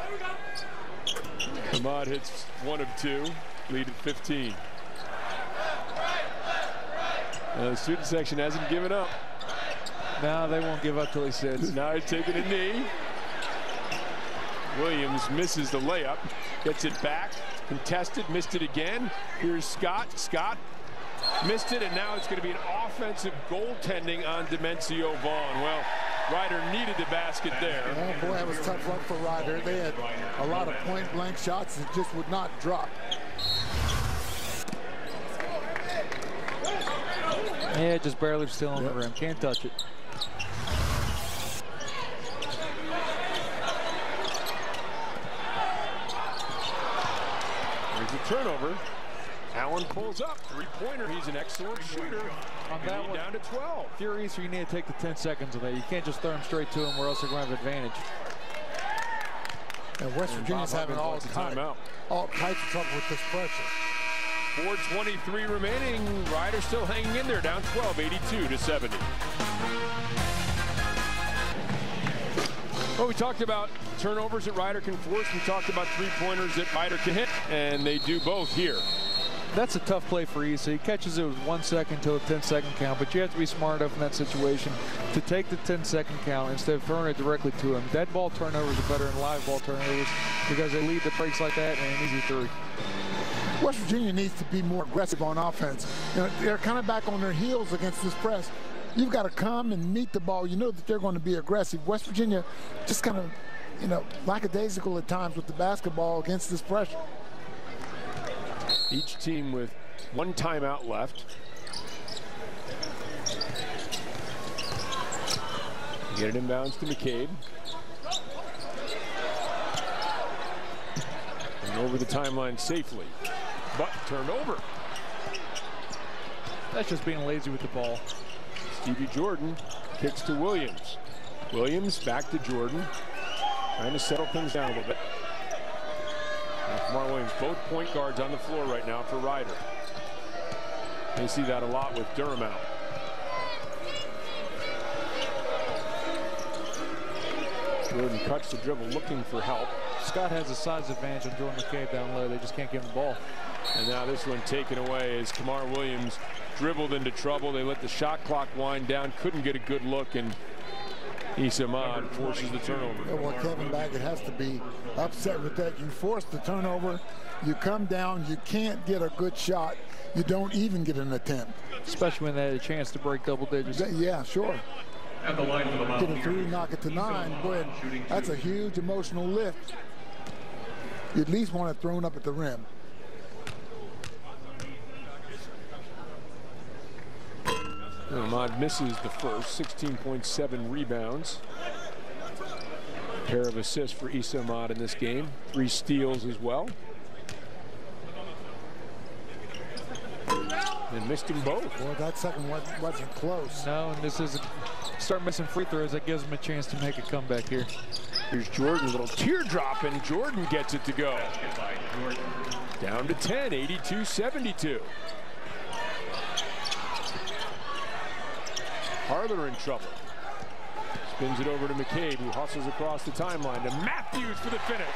Ahmad hits one of two. Lead at fifteen. Uh, the student section hasn't given up. No, they won't give up till he sits. Now he's taking a knee. Williams misses the layup. Gets it back. Contested. Missed it again. Here's Scott. Scott missed it, and now it's going to be an offensive goaltending on Demencio Vaughn. Well, Ryder needed the basket there. Oh boy, that was tough luck for Ryder. They had a lot of point-blank shots that just would not drop. Yeah, just barely still on Yep. the rim. Can't touch it. There's a turnover. Allen pulls up. Three-pointer. He's an excellent shooter. On that Lead one, down to twelve. if you're Easter, you need to take the ten seconds of that. You can't just throw them straight to him or else they're going to have advantage. And West And Virginia's Bob having Huggins all, wants a kind, timeout. all types of trouble with this pressure. four twenty-three remaining. Ryder still hanging in there, down twelve, eighty-two to seventy. Well, we talked about turnovers that Ryder can force. We talked about three-pointers that Ryder can hit, and they do both here. That's a tough play for Issa. He catches it with one second till the ten second count, but you have to be smart enough in that situation to take the ten second count instead of throwing it directly to him. Dead ball turnovers are better than live ball turnovers because they lead to breaks like that and an easy three. West Virginia needs to be more aggressive on offense. You know, they're kind of back on their heels against this press. You've got to come and meet the ball. You know that they're going to be aggressive. West Virginia just kind of, you know, lackadaisical at times with the basketball against this pressure. Each team with one timeout left. Get it inbounds to McCabe. And over the timeline safely. But turnover. That's just being lazy with the ball. Stevie Jordan kicks to Williams. Williams back to Jordan. Trying to settle things down a little bit. And Kamar Williams, both point guards on the floor right now for Ryder. They see that a lot with Durham out. Jordan cuts the dribble, looking for help. Scott has a size advantage on Jordan McCabe down low. They just can't give him the ball. And now this one taken away as Kamar Williams dribbled into trouble. They let the shot clock wind down, couldn't get a good look, and Issa Ahmad forces the turnover. Yeah, well, Kevin Baggett has to be upset with that. You force the turnover, you come down, you can't get a good shot, you don't even get an attempt. Especially when they had a chance to break double digits. Yeah, sure. At the line for the Get a three, knock it to nine. Boy, that's a huge emotional lift. You at least want it thrown up at the rim. Ahmad misses the first, sixteen point seven rebounds. Pair of assists for Issa Ahmad in this game. Three steals as well. And missed them both. Well, that second one wasn't close. No, and this is start missing free throws. That gives him a chance to make a comeback here. Here's Jordan, a little teardrop, and Jordan gets it to go. Down to ten, eighty-two seventy-two. Harler in trouble. Spins it over to McCabe, who hustles across the timeline to Matthews for the finish.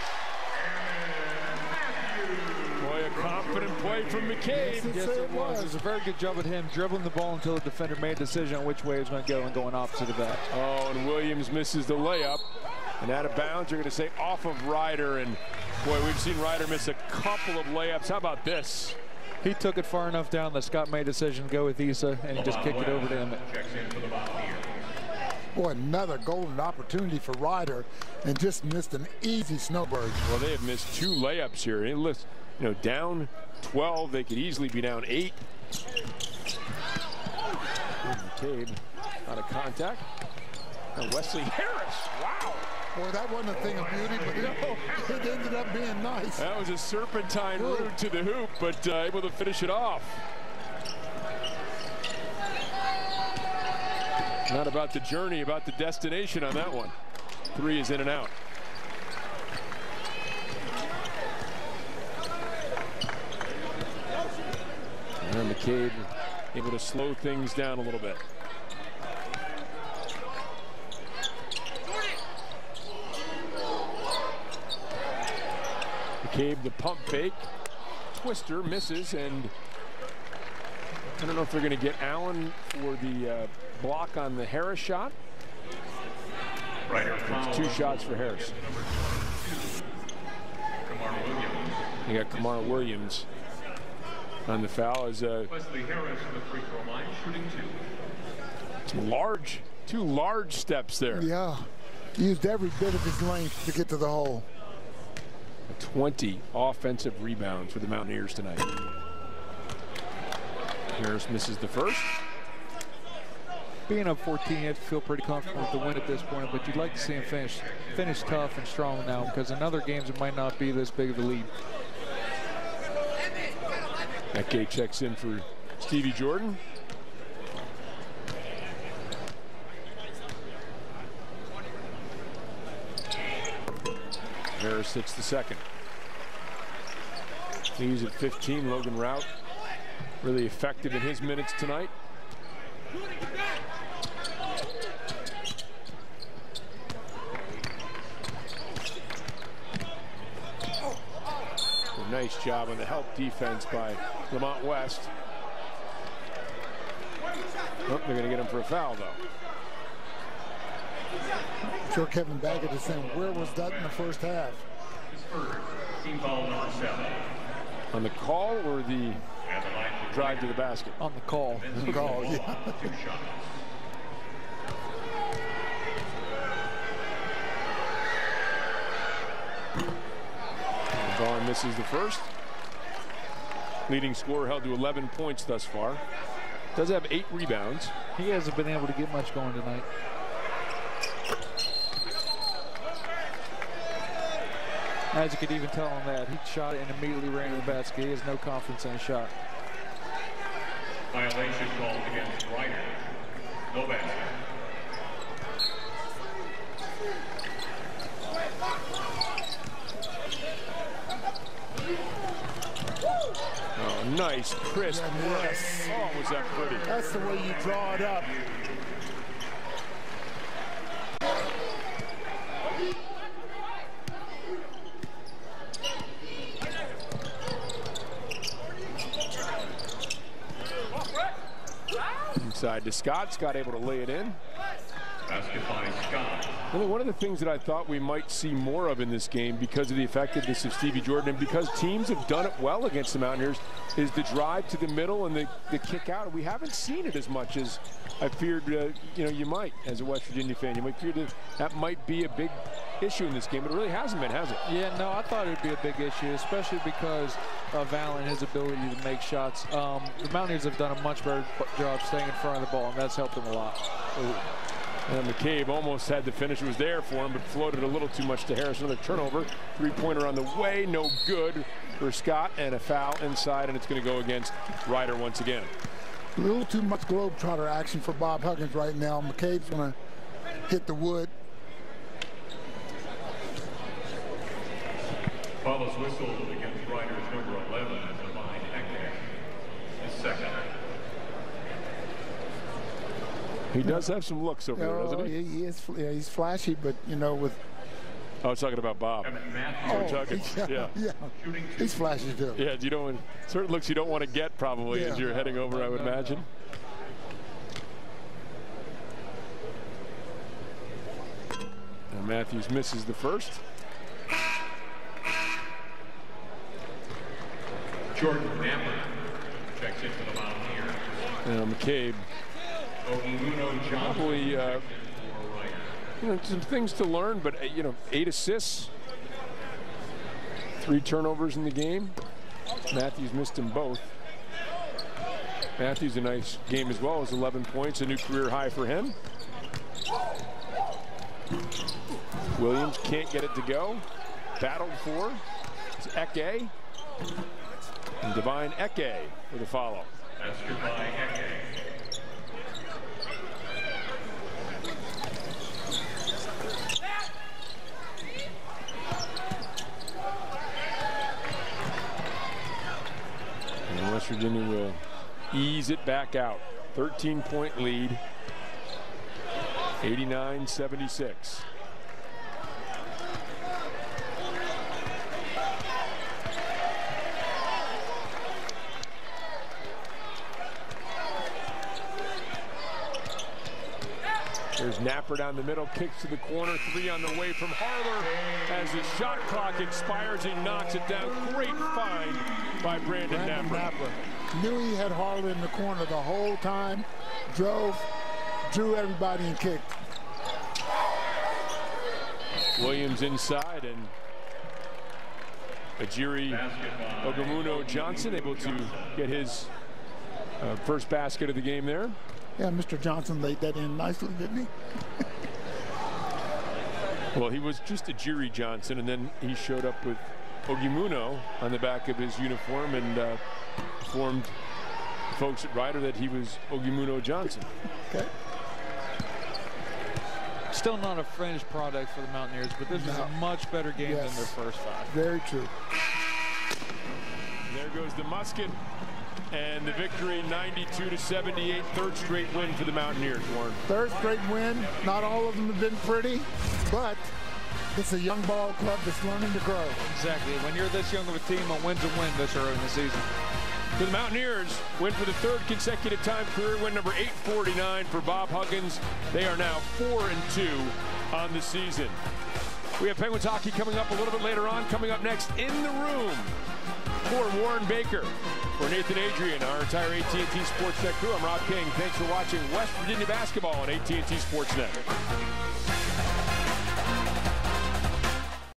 Boy, a confident play from McCabe. Yes, it was. It was a very good job at him dribbling the ball until the defender made a decision on which way he was going to go and going opposite of that. Oh, and Williams misses the layup. And out of bounds, you're going to say off of Ryder. And boy, we've seen Ryder miss a couple of layups. How about this? He took it far enough down that Scott made a decision to go with Issa, and he just kicked it over to him. Boy, another golden opportunity for Ryder, and just missed an easy snowbird. Well, they have missed two layups here. It looks, you know, down twelve. They could easily be down eight. McCabe out of contact. And Wesley Harris. Wow. Boy, that wasn't a thing of beauty, but it, it ended up being nice. That was a serpentine route to the hoop, but uh, able to finish it off. Not about the journey, about the destination on that one. Three is in and out. And McCabe able to slow things down a little bit. McCabe, the pump fake. Twister misses, and I don't know if they're going to get Allen for the uh, block on the Harris shot. It's two shots for Harris. You got Kamar Williams on the foul as uh, Wesley Harris on the free throw line, shooting two. Large, two large steps there. Yeah, used every bit of his length to get to the hole. twenty offensive rebounds for the Mountaineers tonight. Harris misses the first. Being up fourteen, you have to feel pretty comfortable with the win at this point, but you'd like to see him finish finish tough and strong now, because in other games it might not be this big of a lead. Eke checks in for Stevie Jordan. Harris hits the second. He's at fifteen. Logan Rout really effective in his minutes tonight. A nice job on the help defense by Lamont West. Oh, they're going to get him for a foul, though. I'm sure Kevin Baggett is saying, where was that in the first half? Team foul number seven. On the call or the drive to the basket? On the call. The call, yeah. Two shots. Vaughn misses the first. Leading scorer held to eleven points thus far. Does have eight rebounds. He hasn't been able to get much going tonight. As you could even tell on that, he shot it and immediately ran to the basket. He has no confidence in his shot. Violation called against Ryder. No basket. Oh, nice, crisp. Yes. Oh, was that pretty? That's the way you draw it up. Inside to Scott. Scott able to lay it in. Basket by Scott. Well, one of the things that I thought we might see more of in this game because of the effectiveness of Stevie Jordan and because teams have done it well against the Mountaineers is the drive to the middle and the, the kick out. We haven't seen it as much as I feared, uh, you know, you might as a West Virginia fan. You might fear that that might be a big issue in this game, but it really hasn't been, has it? Yeah, no, I thought it would be a big issue, especially because of Allen, his ability to make shots. Um, the Mountaineers have done a much better job staying in front of the ball, and that's helped them a lot. Ooh. And McCabe almost had the finish. It was there for him, but floated a little too much to Harris. Another turnover. Three-pointer on the way. No good for Scott. And a foul inside, and it's going to go against Ryder once again. A little too much Globetrotter action for Bob Huggins right now. McCabe's going to hit the wood. Foul is whistled against Ryder's number eleven, Divine Eke, his second. He does have some looks over there, doesn't he? he, he is, yeah, he's flashy, but, you know, with... I was talking about Bob. Oh, Huggins. yeah, Yeah. yeah. He's flashy, too. Yeah, you don't, certain looks you don't want to get, probably, Yeah. as you're heading over, I would imagine. And Matthews misses the first. Jordan Napper checks into the Mountaineers. And McCabe. Probably, uh, you know, some things to learn, but, uh, you know, eight assists, three turnovers in the game. Matthews missed them both. Matthews a nice game as well, as eleven points, a new career high for him. Williams can't get it to go. Battled for. It's Eke. And Divine Eke with a follow. That's goodbye, Eke. And West Virginia will ease it back out. thirteen point lead. eighty-nine seventy-six. There's Napper down the middle, kicks to the corner, three on the way from Harler. As the shot clock expires, he knocks it down. Great find by Brandon, Brandon Napper. Napper. Knew he had Harler in the corner the whole time. Drove, drew everybody and kicked. Williams inside, and Ajiri Ogamuno Johnson able to get his uh, first basket of the game there. Yeah, Mister Johnson laid that in nicely, didn't he? Well, he was just Ajiri Johnson, and then he showed up with Ogamuno on the back of his uniform and uh, informed folks at Ryder that he was Ogamuno Johnson. Okay. Still not a fringe product for the Mountaineers, but this No. was a much better game Yes. than their first five. Very true. There goes the musket, and the victory, ninety-two to seventy-eight, third straight win for the Mountaineers, Warren. Third straight win. Not all of them have been pretty, but it's a young ball club that's learning to grow. Exactly. When you're this young of a team, a win's a win this early in the season. So the Mountaineers win for the third consecutive time, career win number eight forty-nine for Bob Huggins. They are now four and two on the season. We have Penguins hockey coming up a little bit later on. Coming up next, In the Room, for Warren Baker, for Nathan Adrian, our entire A T and T Sportsnet crew. I'm Rob King. Thanks for watching West Virginia basketball on A T and T Sportsnet.